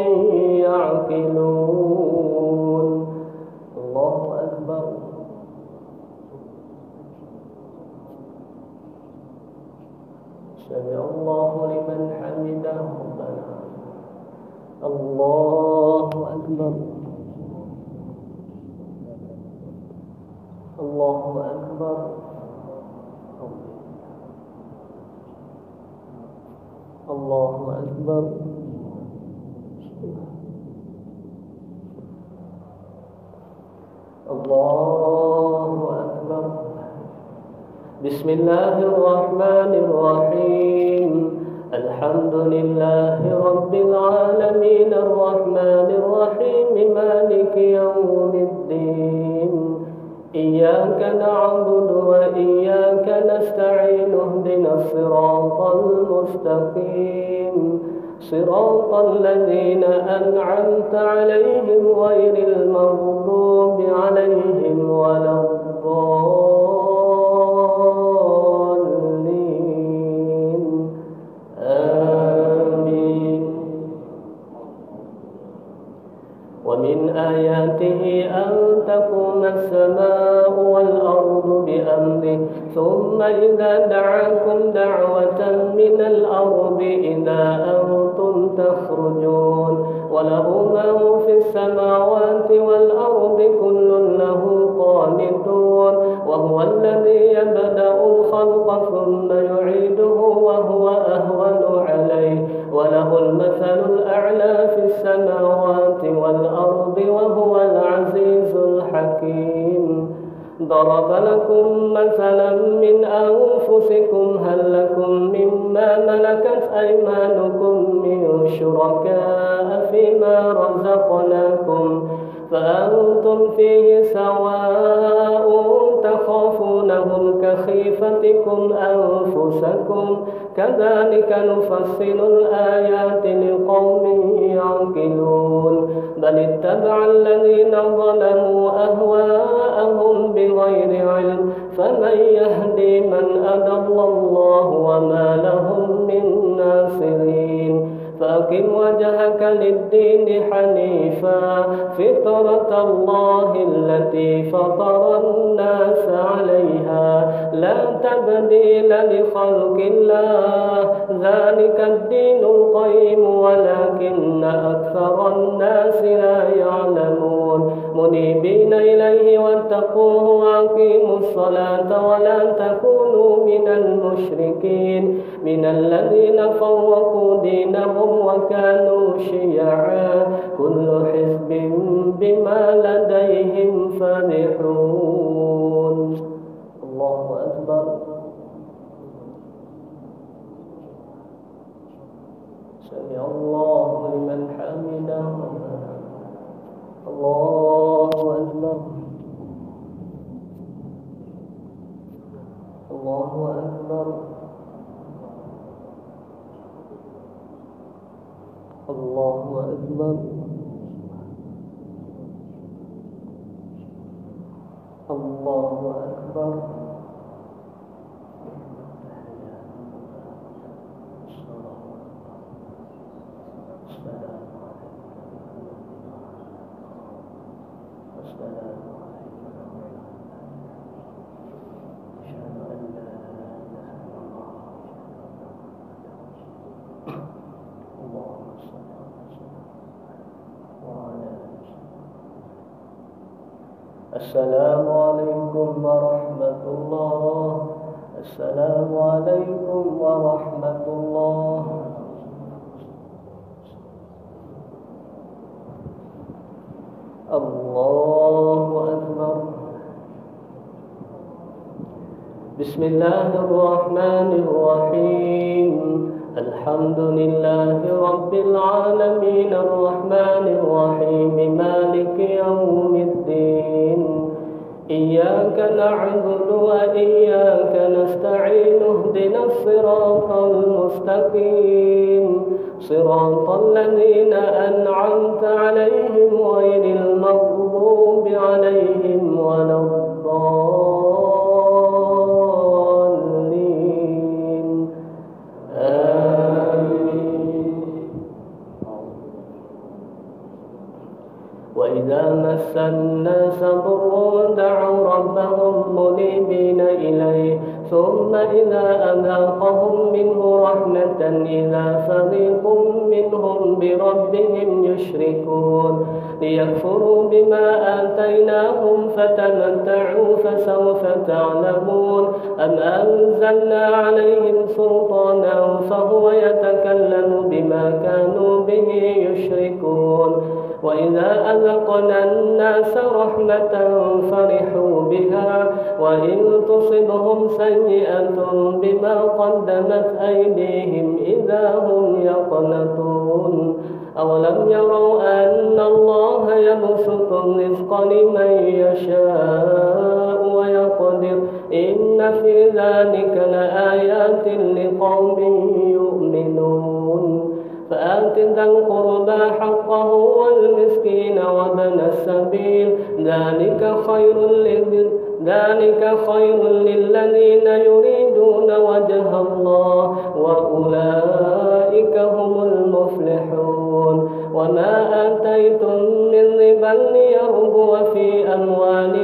[SPEAKER 2] يعقلون الله أكبر سمع الله لمن حمده ربنا الله أكبر الله أكبر الله أكبر الله أكبر بسم الله الرحمن الرحيم الحمد لله رب العالمين الرحمن الرحيم مالك يوم الدين إياك نعبد وإياك نستعين اهدنا الصراط المستقيم صراط الذين أنعمت عليهم غير المغضوب عليهم ولا الضالين آمين. ومن آياته أن تقوم السماء والأرض بأمره ثم إذا دعاكم دعوة من الأرض إذا أنتم تخرجون وله ما في السماوات والأرض كل له قانتون وهو الذي يبدأ الخلق ثم يعيده وهو أهون عليه وله المثل الأعلى في السماوات والأرض وهو العزيز الحكيم. ضرب لكم مثلا من أنفسكم هل لكم مما ملكت أيمانكم من شركاء فيما رزقناكم فأنتم فيه سواء تخافونهم كخيفتكم أنفسكم كذلك نفصل الآيات لقوم يعقلون بل اتبع الذين ظلموا أهواءهم بغير علم فمن يهدي من أضل الله وما لهم من ناصرين. فأقم وجهك للدين حنيفا فطرة الله التي فطر الناس عليها لا تبديل لخلق الله ذلك الدين القيم ولكن أكثر الناس لا يعلمون. منيبين إليه واتقوه وأقيموا الصلاة ولا تكونوا من المشركين من الذين فرقوا دينهم وكانوا شيعا كل حزب بما لديهم فرحون. الله أكبر. سمع الله لمن حمده. الله أكبر. الله أكبر. الله أكبر. الله أكبر. السلام عليكم ورحمة الله. السلام عليكم ورحمة الله. الله أكبر. بسم الله الرحمن الرحيم. الحمد لله رب العالمين الرحمن الرحيم مالك يوم الدين إياك نعبد وإياك نستعين اهدنا الصراط المستقيم صراط الذين أنعمت عليهم غير المغضوب عليهم ولا الضالين آمين. وإذا مس الناس ضر دعوا ربهم منيبين إليه ثم إذا أذاقهم منه رحمة إذا فريق منهم بربهم يشركون ليكفروا بما آتيناهم فتمتعوا فسوف تعلمون أم أنزلنا عليهم سلطانا فهو يتكلم بما كانوا به يشركون وإذا أذقنا الناس رحمة فرحوا بها وإن تصبهم سيئة بما قدمت أيديهم إذا هم يقنطون أولم يروا أن الله يبسط الرزق لمن يشاء في ذلك لآيات لقوم يؤمنون فآت ذا القربى حقه والمسكين وابن السبيل ذلك خير للذين يريدون وجه الله وأولئك هم المفلحون وما آتيتم من ربا ليربو في أموال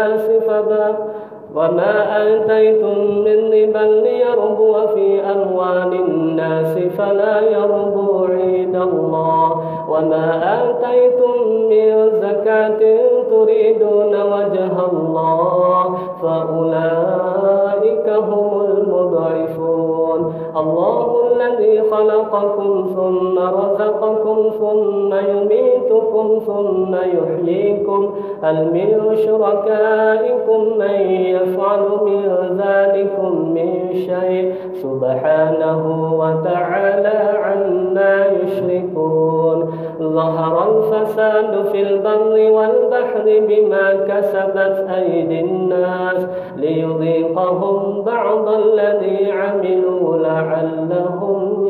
[SPEAKER 2] الناس فلا يربو عند الله وما آتيتم من زكاة تريدون وجه الله فأولئك هم المضعفون الله الذي خلقكم ثم رزقكم ثم يميتكم ثم يحييكم هل من شركائكم من يفعل من ذلكم من شيء سبحانه وتعالى عما يشركون ظهر الفساد في البر والبحر بما كسبت أيدي الناس ليذيقهم بعض الذي عملوا لعلهم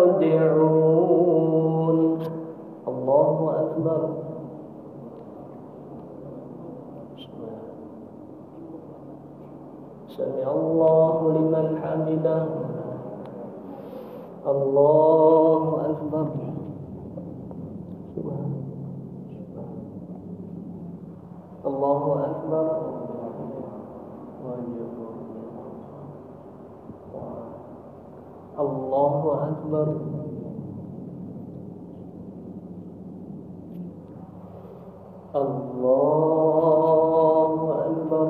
[SPEAKER 2] يرجعون الله أكبر سمع الله لمن حمده الله أكبر الله أكبر الله أكبر الله أكبر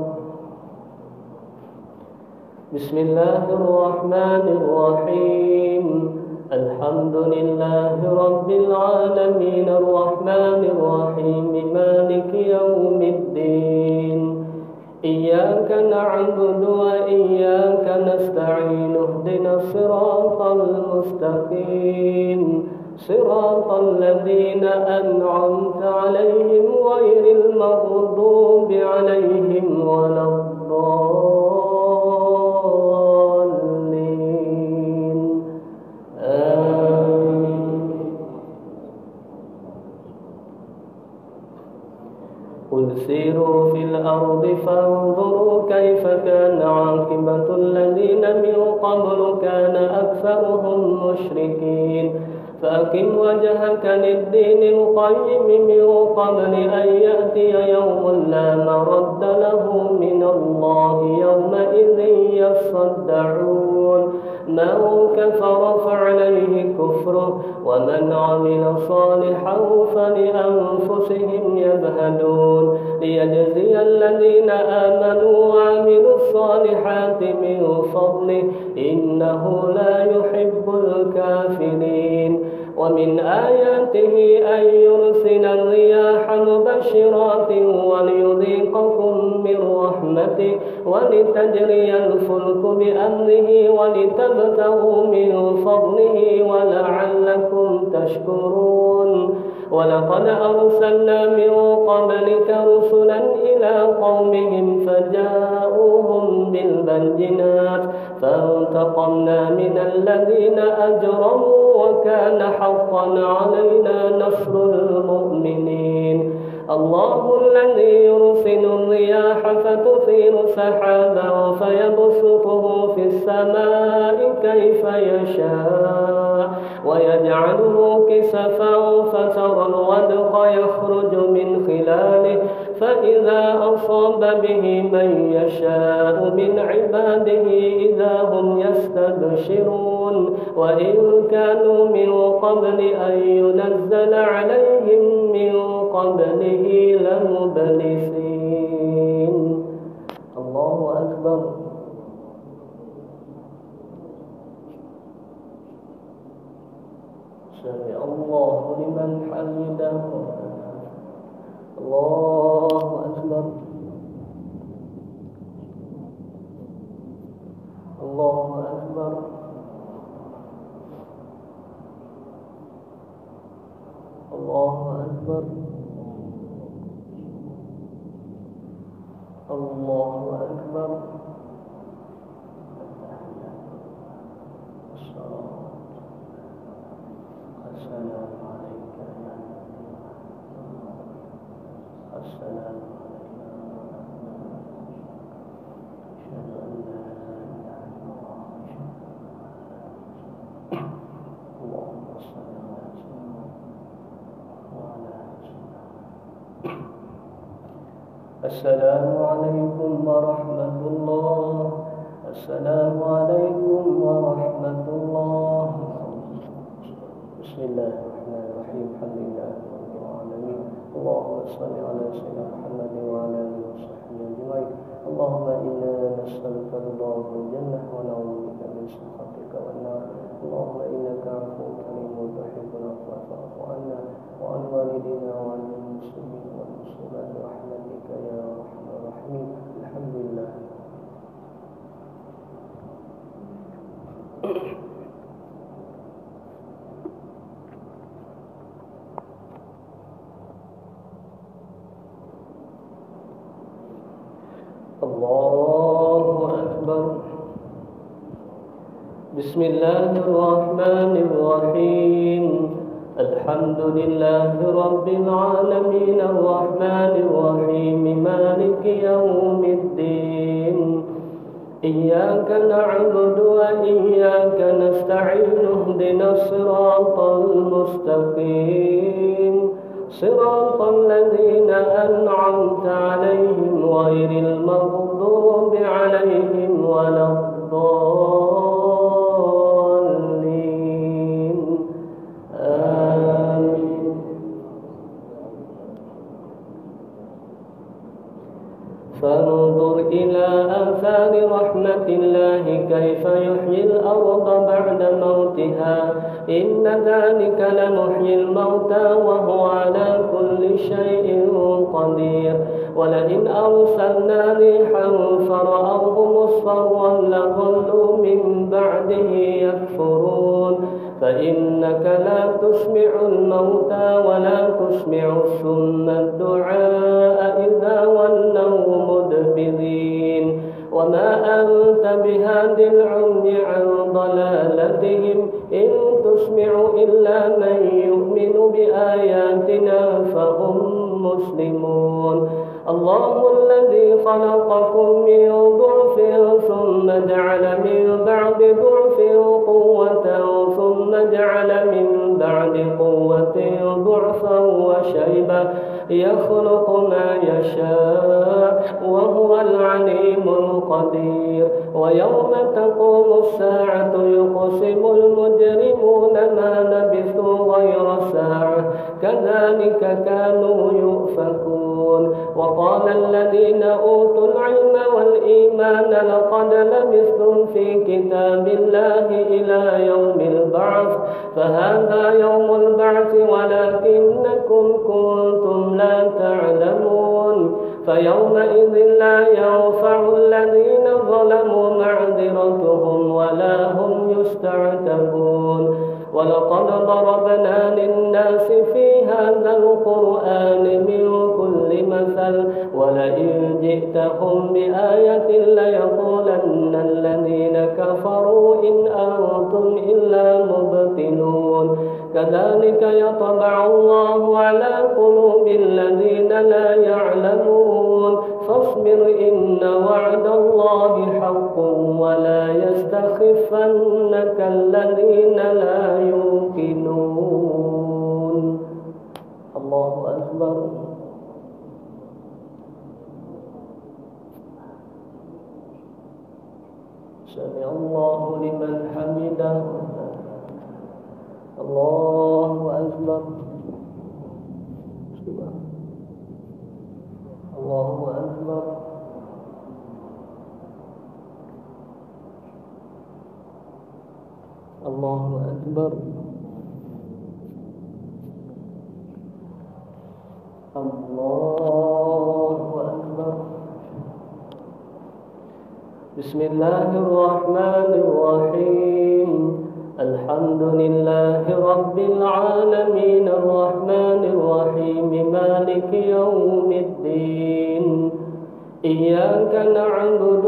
[SPEAKER 2] بسم الله الرحمن الرحيم الحمد لله رب العالمين الرحمن الرحيم مالك يوم الدين إياك نعبد وإياك نستعين اهدنا الصراط المستقيم صراط الذين أنعمت عليهم غير المغضوب عليهم ولا الضالين آمين قل سيروا في الأرض فانظروا كيف كان عاقبة الذين من قبل كان أكثرهم مشركين فأقم وجهك للدين القيم من قبل أن يأتي يوم لا مرد له من الله يومئذ يصدعون من كفر فعليه كفره ومن عمل صالحا فلأنفسهم يمهدون ليجزي الذين آمنوا وعملوا الصالحات من فضله إنه لا يحب الكافرين ومن آياته أن يرسل الرياح مبشرات وليذيقكم من رحمته ولتجري الفلك بأمره ولتبتغوا من فضله ولعلكم تشكرون ولقد أرسلنا من قبلك رسلا إلى قومهم فجاءوهم بالبينات فانتقمنا من الذين أجرموا وكان حقا علينا نصر المؤمنين الله الذي يرسل الرياح فتثير سحابا فيبسطه في السماء كيف يشاء ويجعله كسفا فترى الودق يخرج من خلاله فإذا أصاب به من يشاء من عباده إذا هم يستبشرون وإن كانوا من قبل أن ينزل عليهم من قبله لمبلسين الله أكبر سمع الله لمن حمده الله أكبر الله أكبر الله أكبر الله أكبر السلام عليك يا السلام أشهد أن لا إله إلا الله اللهم صل على سيدنا وعلى آل سيدنا السلام عليكم ورحمة الله السلام عليكم ورحمة الله بسم الله الرحمن الرحيم الحمد لله رب العالمين اللهم صل على سيدنا محمد وعلى آله وصحبه أجمعين اللهم إنا نسألك رضا الجنة ونعوذ بك من سخطك والنار اللهم إنك عفو كريم تحب العفو فاعف عنا وعن والدينا وعن المسلمين والمسلمات برحمتك يا أرحم الراحمين الحمد لله الله أكبر بسم الله الرحمن الرحيم الحمد لله رب العالمين الرحمن الرحيم مالك يوم الدين إياك نعبد وإياك نستعين اهدنا الصراط المستقيم صراط الذين أنعمت عليهم غير المغضوب عليهم ولا الضالين آمين فانظر إلى آثار رحمة الله كيف يحيي الأرض بعد موتها إن ذلك لمحيي الموتى وهو على كل شيء قدير ولئن أرسلنا ريحا فرأوه مصفرا لظلوا من بعده يكفرون فإنك لا تسمع الموتى ولا تسمع الصم الدعاء إذا ولوا مدبرين وما أنت بهاد العمي عن ضلالتهم إن تسمع إلا من يؤمن بآياتنا فهم مسلمون الله الذي خلقكم من ضعف ثم جعل من بعد ضعف قوة ثم جعل من بعد قوة ضعفا وشيبة يخلق ما يشاء وهو العليم القدير ويوم تقوم الساعة يقسم المجرمون ما لبثوا غير ساعة كذلك كانوا يؤفكون وقال الذين أوتوا العلم والإيمان لقد لبثتم في كتاب الله إلى يوم البعث فهذا يوم البعث ولكنكم كنتم لا تعلمون فيومئذ لا ينفع الذين ظلموا معذرتهم ولا هم يستعتبون ولقد ضربنا للناس في هذا القرآن من كل مثل ولئن جئتهم بآية ليقولن الذين كفروا إن أنتم إلا مبطلون كذلك يطبع الله على قلوب الذين لا يعلمون فاصبر إن وعد الله حق ولا يستخفنك الذين لا يوقنون الله أكبر سمع الله لمن حمده الله أكبر الله أكبر الله أكبر الله أكبر بسم الله الرحمن الرحيم الحمد لله رب العالمين الرحمن الرحيم مالك يوم الدين إياك نعبد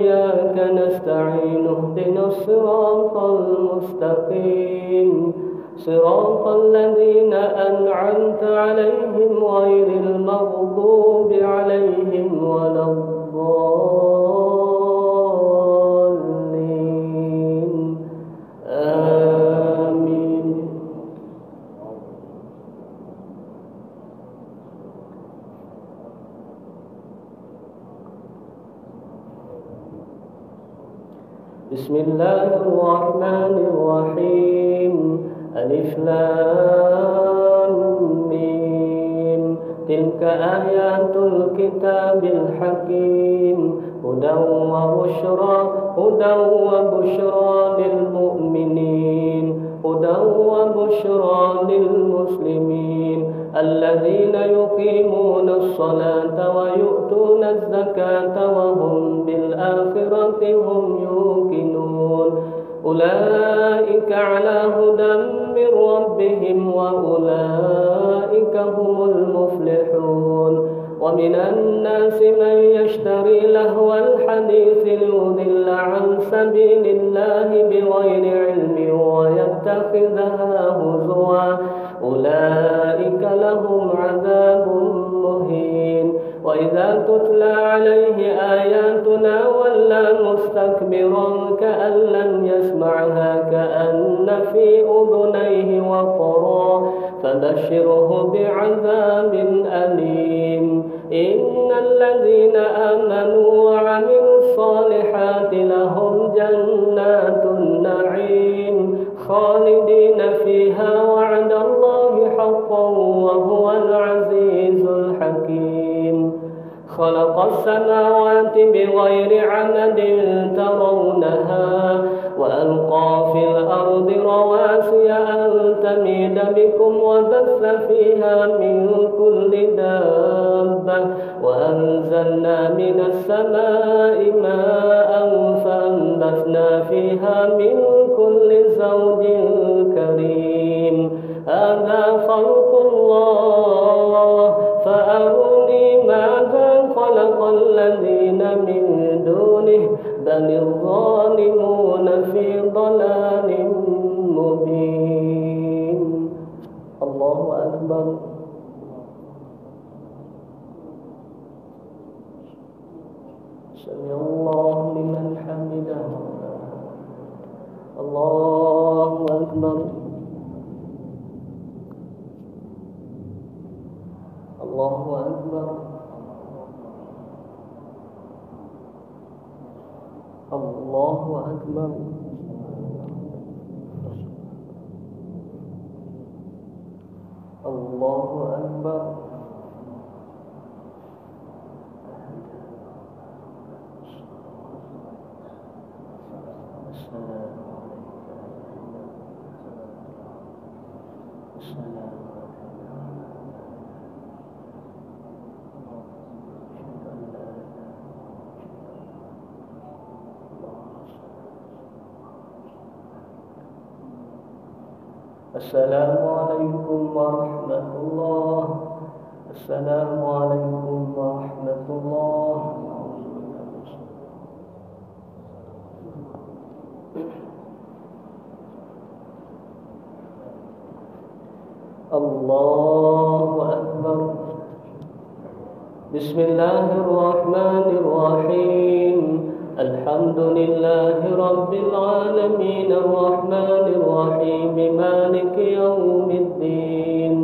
[SPEAKER 2] وإياك نستعين اهدنا الصراط المستقيم صراط الذين أنعمت عليهم غير المغضوب عليهم ولا الضالين آمين. بسم الله الرحمن الرحيم. ألف لام ميم. تلك آيات الكتاب الحكيم. هدى وبشرى للمؤمنين. هدى وبشرى للمسلمين الذين يقيمون الصلاة ويؤتون الزكاة وهم بالآخرة هم يوقنون. أولئك على هدى من ربهم وأولئك هم المفلحون. ومن الناس من يشتري لهو الحديث ليضل عن سبيل الله بغير علم ويتخذها هزوا. أولئك لهم عذاب مهين. وإذا تتلى عليه آياتنا ولى مستكبرا كأن لم يسمعها كأن في أذنيه وقرا فبشره بعذاب أليم. إن الذين آمنوا وعملوا الصالحات لهم جنات النعيم خالدين فيها وعد الله حقا وهو العزيز الحكيم. خلق السماوات بغير عمد ترونها وألقى في الأرض رواسي أن تميد بكم وبث فيها من كل دابة وأنزلنا من السماء ماء فأنبتنا فيها من كل زوج كريم. هذا خلق الله فأروني ماذا خلق الذين من دونه بل الظالمون في ضلال مبين. الله أكبر. سمع الله لمن حمده. الله أكبر. الله أكبر. الله أكبر. الله أكبر. السلام عليكم ورحمة الله. السلام عليكم ورحمة الله. الله أكبر. بسم الله الرحمن الرحيم. الحمد لله رب العالمين الرحمن الرحيم مالك يوم الدين.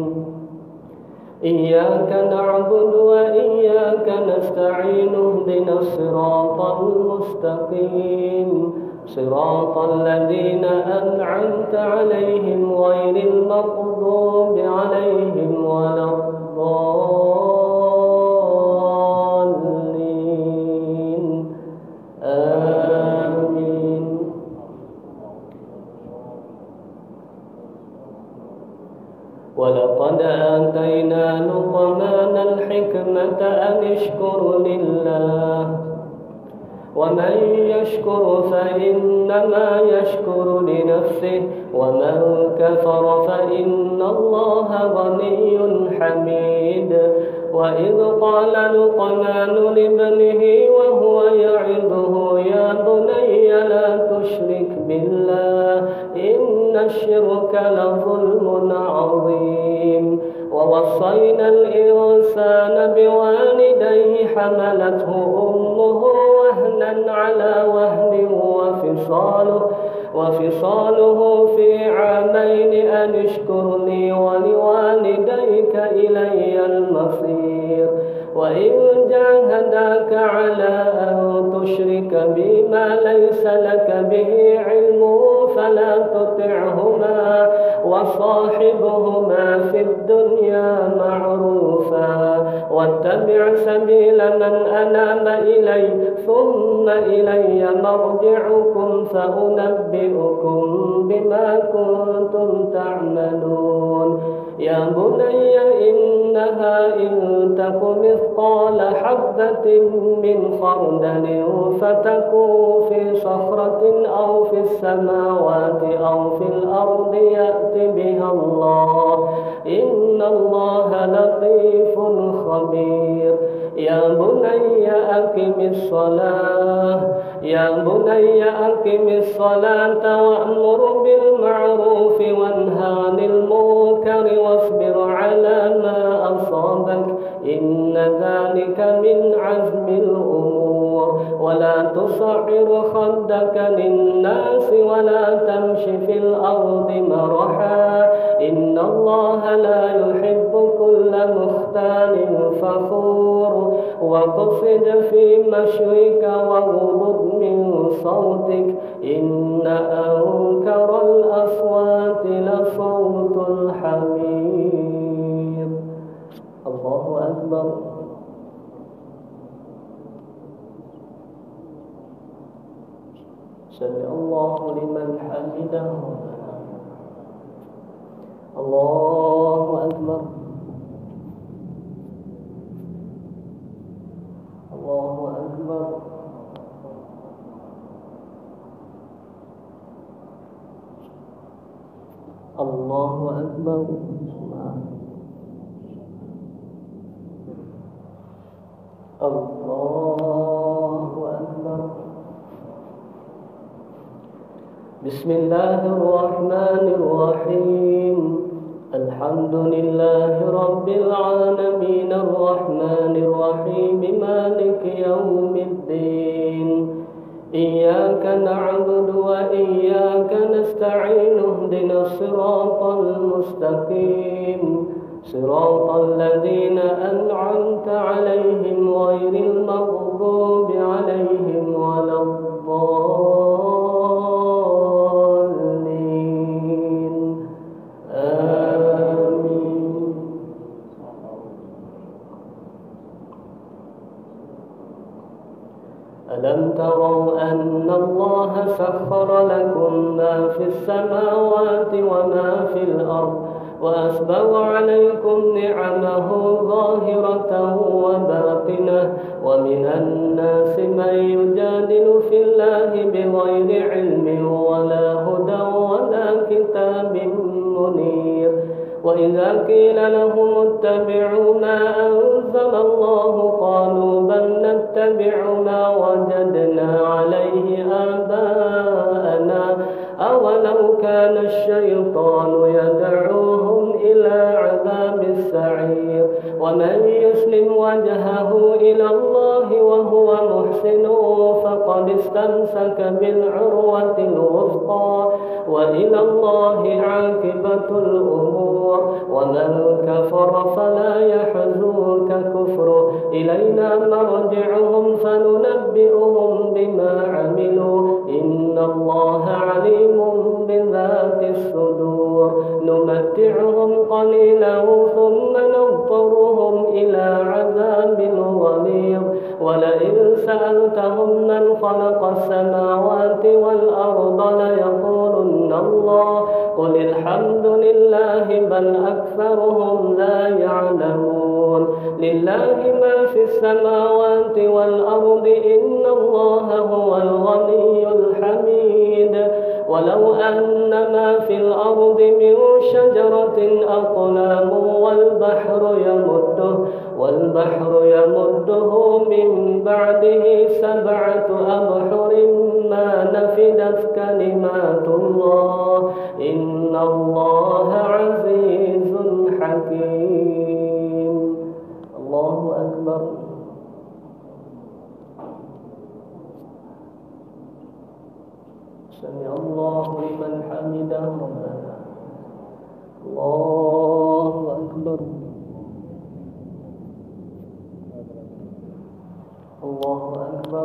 [SPEAKER 2] إياك نعبد وإياك نستعين اهدنا الصراط المستقيم صراط الذين أنعمت عليهم غير المغضوب عليهم ولا الضالين آمين. ولقد آتينا لقمان الحكمة أن اشكر لله ومن يشكر فإنما يشكر لنفسه ومن كفر فإن الله غني حميد. وإذ قال لقمان لابنه وهو يعظه يا بني لا تشرك بالله إن الشرك لظلم عظيم ووصينا الإنسان بوالديه حملته أمه وهنا على وهن وفصاله في عامين أن اشكر لي ولوالديك إلي المصير وإن جاهداك على أن تشرك بي ما ليس لك به علم فلا تطعهما وصاحبهما في الدنيا معروفا واتبع سبيل من أناب إلي ثم إلي مرجعكم فأنبئكم بما كنتم تعملون يا بني إنها إن تك مثقال حبة من خردل فتكون في صخرة أو في السماوات أو في الأرض يأت بها الله إن الله لطيف خبير يا بني أقم الصلاة وأمر بالمعروف وانهى عن المنكر واصبر على ما أصابك إن ذلك من عزم الأمور ولا تصعر خدك للناس ولا تمش في الأرض مرحا إن الله لا يحب كل مختال فخور واقصد في مشيك واغضض من صوتك إن أنكر الأصوات لصوت الحمير الله أكبر سمع الله لمن حمده الله أكبر الله أكبر الله أكبر الله أكبر بسم الله الرحمن الرحيم الحمد لله رب العالمين الرحمن الرحيم مالك يوم الدين إياك نعبد وإياك نستعين اهدنا الصراط المستقيم صراط الذين أنعمت عليهم غير المغضوب عليهم ولا الضالين آمين ألم تروا أن الله سخر لكم ما في السماوات وما في الأرض وأسبغ عليكم نعمه ظاهرة وباطنة ومن الناس من يجادل في الله بغير علم ولا هدى ولا كتاب منير وإذا قيل لهم اتبعوا ما أنزل الله قالوا بل نتبع ما وجدنا عليه آباءنا أولو كان الشيطان يدعوهم إلى عذاب السعير ومن يسلم وجهه إلى الله وهو محسن فقد استمسك بالعروة الوثقى وإلى الله عاقبة الأمور ومن كفر فلا يحزنك كفره إلينا مرجعهم فننبئهم بما عملوا إن الله عليم بذات الصدور نمتعهم قليلا ثم نضطرهم إلى عذاب غليظ ولئن سألتهم من خلق السماوات والأرض ليقولن الله قل الحمد لله بل أكثرهم لا يعلمون لله ما في السماوات والأرض إن الله هو الغني الحميد ولو أن ما في الأرض من شجرة أقلام والبحر يمده من بعده 7 أبحر ما نفدت كلمات الله إن الله عزيز حكيم. الله أكبر. سمع الله لمن حمده ربنا. الله أكبر. الله أكبر.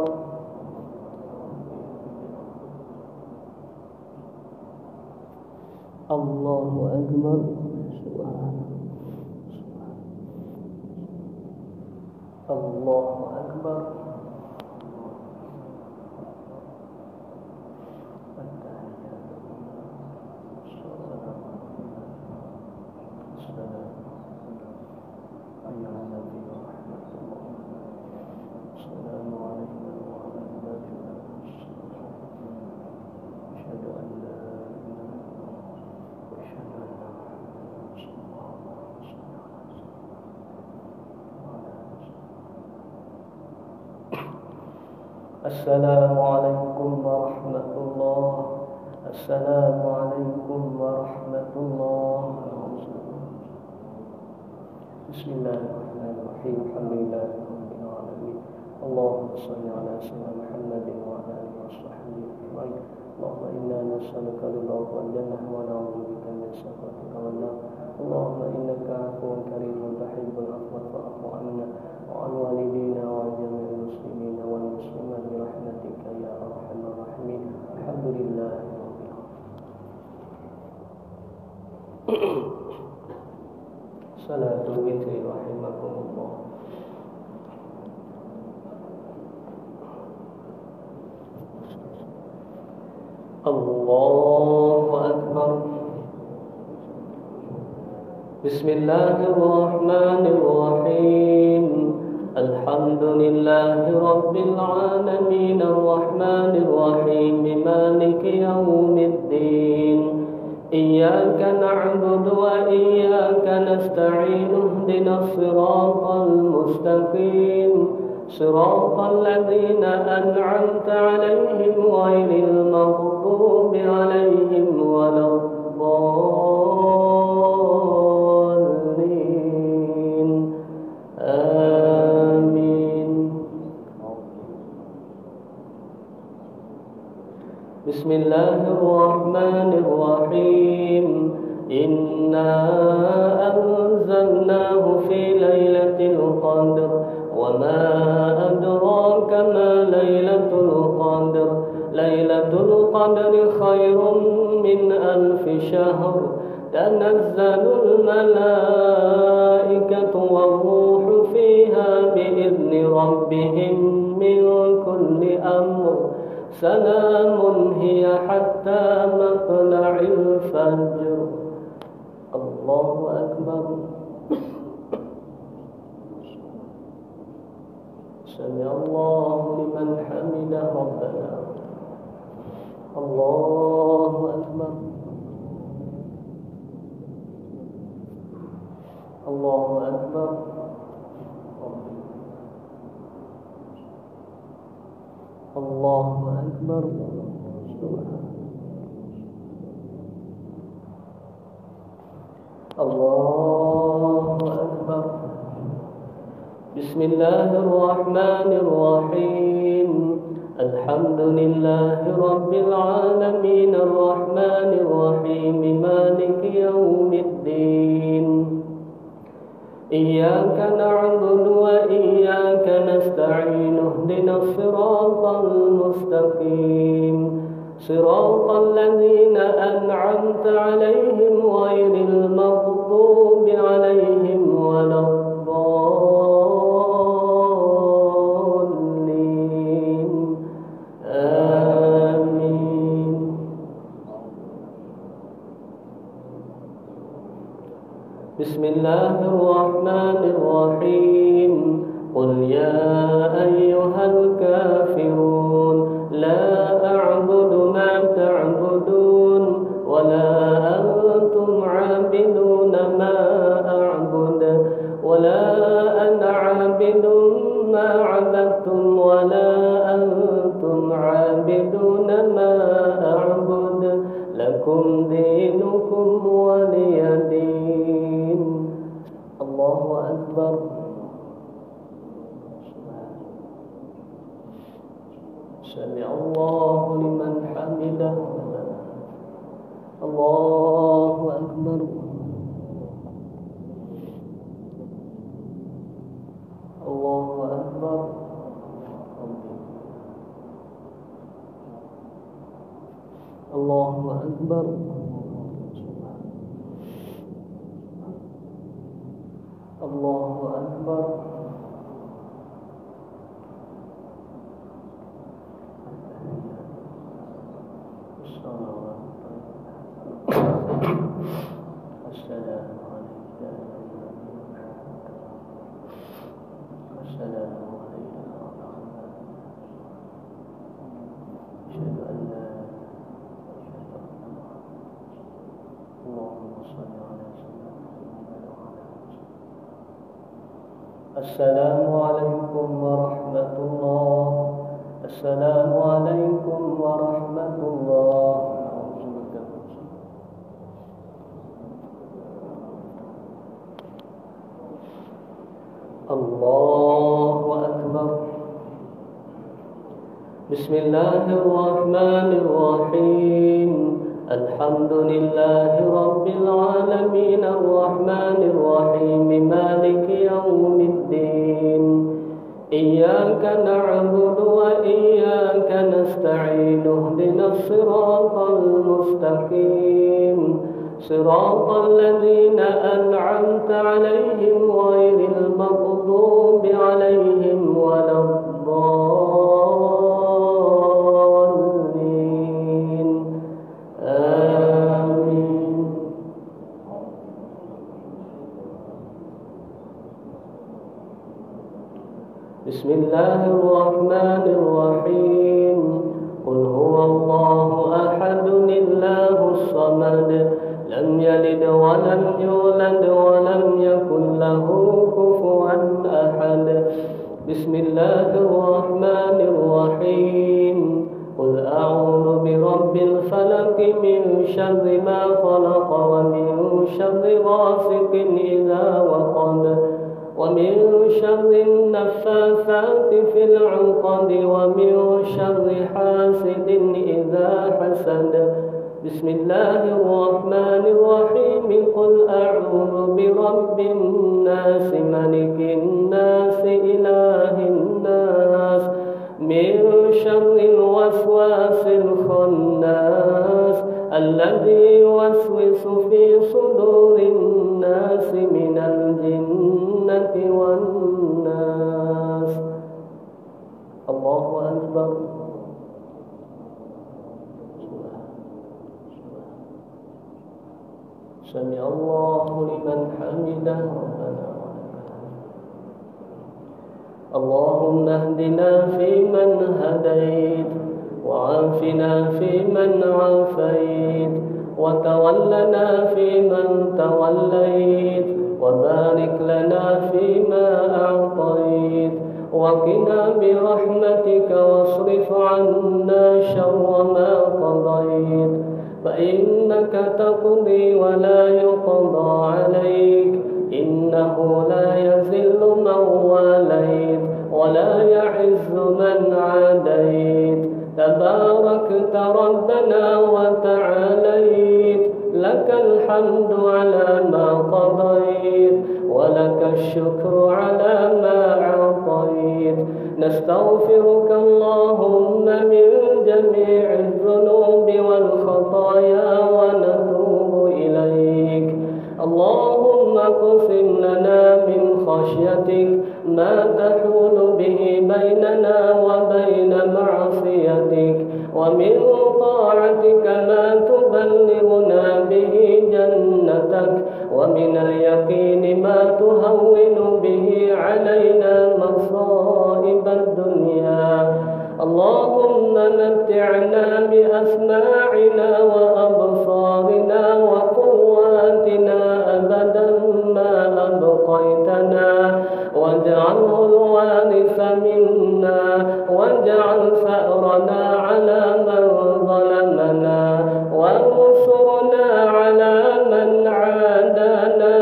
[SPEAKER 2] الله أكبر. الله أكبر. السلام عليكم ورحمة الله. السلام عليكم ورحمة الله. بسم الله الرحمن الرحيم. الحمد لله رب العالمين. اللهم صل على سيدنا محمد وعلى آله وصحبه أجمعين. اللهم إنا نسألك رضاك والجنة ونعوذ بك من سخطك والنار. اللهم إنك عفو كريم تحب العفو فاعف عنا وعن والدينا وعن جميع المسلمين والمسلمات برحمتك يا أرحم الراحمين. الحمد لله رب العالمين. صلاة الوتر رحمكم الله. الله أكبر. بسم الله الرحمن الرحيم. الحمد لله رب العالمين الرحمن الرحيم مالك يوم الدين. إياك نعبد وإياك نستعين اهدنا الصراط المستقيم صراط الذين أنعمت عليهم غير المغضوب عليهم ولا الضالين. آمين. بسم الله الرحمن الرحيم. إنا أنزلناه في ليلة القدر وما أدراك ما ليلة القدر. ليلة القدر خير من 1000 شهر. تنزل الملائكة والروح فيها بإذن ربهم من كل أمر. سلام هي حتى مطلع الفجر. الله أكبر. سمع الله لمن حمده ربنا. الله أكبر. الله أكبر. الله أكبر. الله أكبر. بسم الله الرحمن الرحيم. الحمد لله رب العالمين الرحمن الرحيم مالك يوم الدين. إياك نعبد وإياك نستعين اهدنا الصراط المستقيم صراط الذين أنعمت عليهم غير المغضوب عليهم ولا الضالين. آمين. بسم الله الرحمن الرحيم. قل يا أيها الكافرون لا أعبد ما تعبدون ولا أنتم عابدون ما أعبد ولا أنا عابد ما عبدتم ولا أنتم عابدون ما أعبد لكم دينكم سمع الله لمن حمده الله أكبر الله أكبر الله أكبر الله أكبر السلام عليك يا السلام علينا وعلى أشهد أن لا اللهم صل على سيدنا محمد وعلى آله. السلام عليكم ورحمة الله. السلام عليكم ورحمة الله. الله أكبر. بسم الله الرحمن الرحيم. الحمد لله رب العالمين الرحمن الرحيم مالك يوم الدين. إياك نعبد وإياك نستعين اهدنا الصراط المستقيم صراط الذين أنعمت عليهم غير المغضوب عليهم ولا الضالين آمين. بسم الله الرحمن الرحيم. قل هو الله أحد الله الصمد لم يلد ولم يولد ولم يكن له كفوا أحد. بسم الله الرحمن الرحيم. قل أعوذ برب الفلق من شر ما خلق ومن شر غاسق إذا وقب ومن شر النفاثات في العقد ومن شر حاسد إذا حسد. بسم الله الرحمن الرحيم. قل أعوذ برب الناس ملك الناس إله الناس من شر الوسواس الخناس الذي يوسوس في صدور الناس من الجنة والناس. الله أكبر. سمع الله لمن حمده ربنا اللهم اهدنا فيمن هديت وعافنا فيمن عافيت وتولنا فيمن توليت وبارك لنا فيما أعطيت وقنا برحمتك واصرف عنا شر ما قضيت فإنك تقضي ولا يقضى عليك إنه لا يذل من واليت ولا يعز من عاديت تباركت ربنا وتعاليت لك الحمد على ما قضيت ولك الشكر على ما أعطيت. نستغفرك اللهم من جميع الذنوب والخطايا ونتوب إليك. اللهم اقسم لنا من خشيتك ما تحول به بيننا وبين معصيتك ومن طاعتك ما تبلغنا به جنتك ومن اليقين ما تهون به علينا مصائب الدنيا. اللهم متعنا بأسماعنا وأبصارنا وقواتنا أبدا ما أبقيتنا واجعله الوارث منا واجعل ثأرنا على من ظلمنا وانصرنا على من عادانا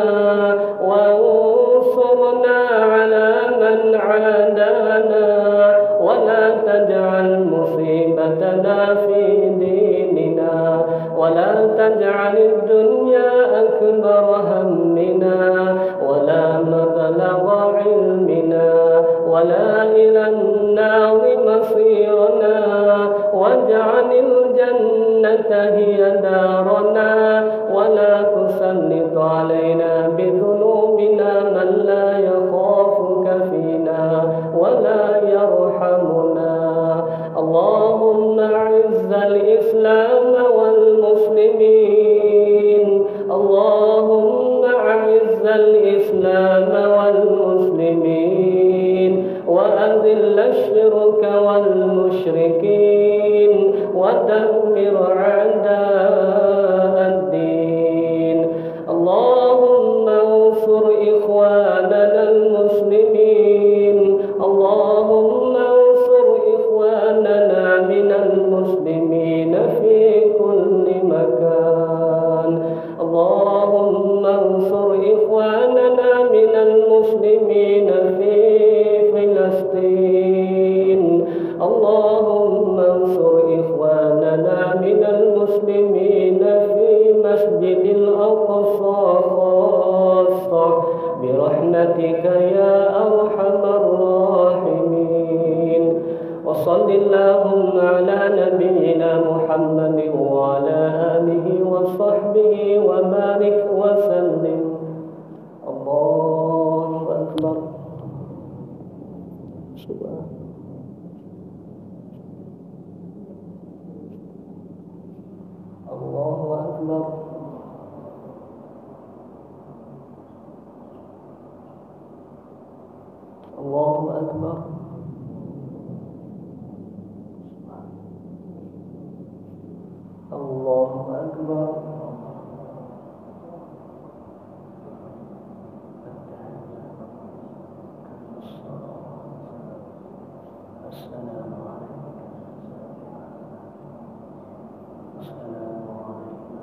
[SPEAKER 2] ولا تجعل مصيبتنا مصيرنا واجعل الجنة هي دارنا ولا تسلط علينا بذنوبنا من لا يخافك فينا ولا يرحمنا. اللهم أعز الإسلام والمسلمين. اللهم أعز الإسلام والمسلمين وأذل الشرك والمشركين ودمر أعداء الدين. اللهم انصر إخواننا المسلمين. اللهم انصر إخواننا من المسلمين في كل مكان. اللهم انصر إخواننا من المسلمين في فلسطين. اللهم انصر إخواننا من المسلمين في مسجد الأقصى خاصة برحمتك يا أرحم الراحمين. وصل اللهم على نبينا محمد وعلى آله وصحبه وبارك وسلم. الله أكبر. الله أكبر. الله أكبر. الله أكبر. السلام عليكم. السلام عليكم.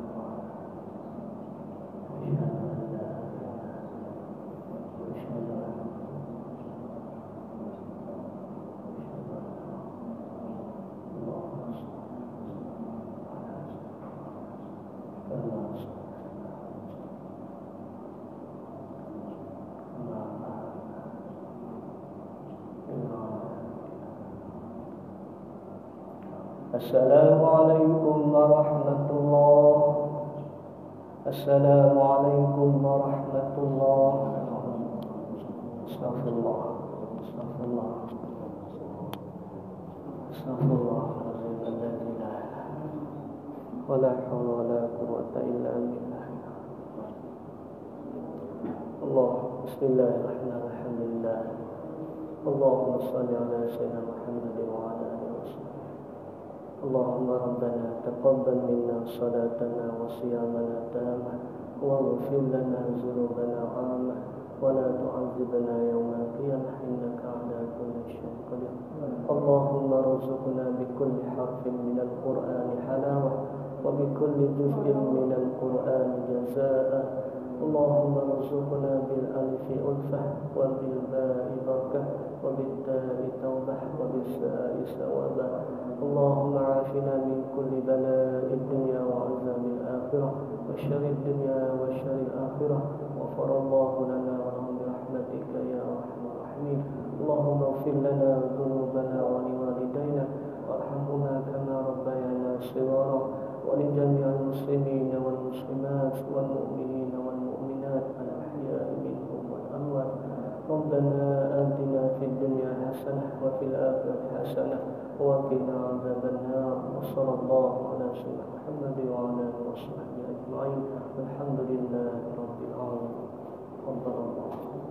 [SPEAKER 2] السلام عليكم ورحمة الله. السلام عليكم ورحمة الله. استغفر الله. استغفر الله. استغفر الله العظيم الذي لا إله ولا حول ولا قوة إلا بالله. الله. بسم الله الرحمن الرحيم. الحمد لله. اللهم صل على سيدنا محمد وعلى آله وصحبه. اللهم ربنا تقبل منا صلاتنا وصيامنا تاما واغفر لنا ذنوبنا عامة ولا تعذبنا يوم القيامة إنك على كل شيء قدير. اللهم ارزقنا بكل حرف من القرآن حلاوة وبكل جزء من القرآن جزاء. اللهم ارزقنا بالألف ألفة وبالباء بركة وبالتاء توبة وبالساء ثوابا. اللهم عافنا من كل بلاء الدنيا وعذاب الآخرة وشر الدنيا وشر الآخرة. غفر الله لنا ولهم برحمتك يا أرحم الراحمين. اللهم اغفر لنا ذنوبنا ولوالدينا وارحمهما كما ربيانا صغارا ولجميع المسلمين والمسلمات والمؤمنين والمؤمنات الأحياء منهم والأموات. ربنا آتنا في الدنيا حسنة وفي الآخرة حسنة وقنا عذاب النار. وصلى الله على سيدنا محمد وعلى آله وصحبه أجمعين. الحمد لله رب العالمين. تفضل الله.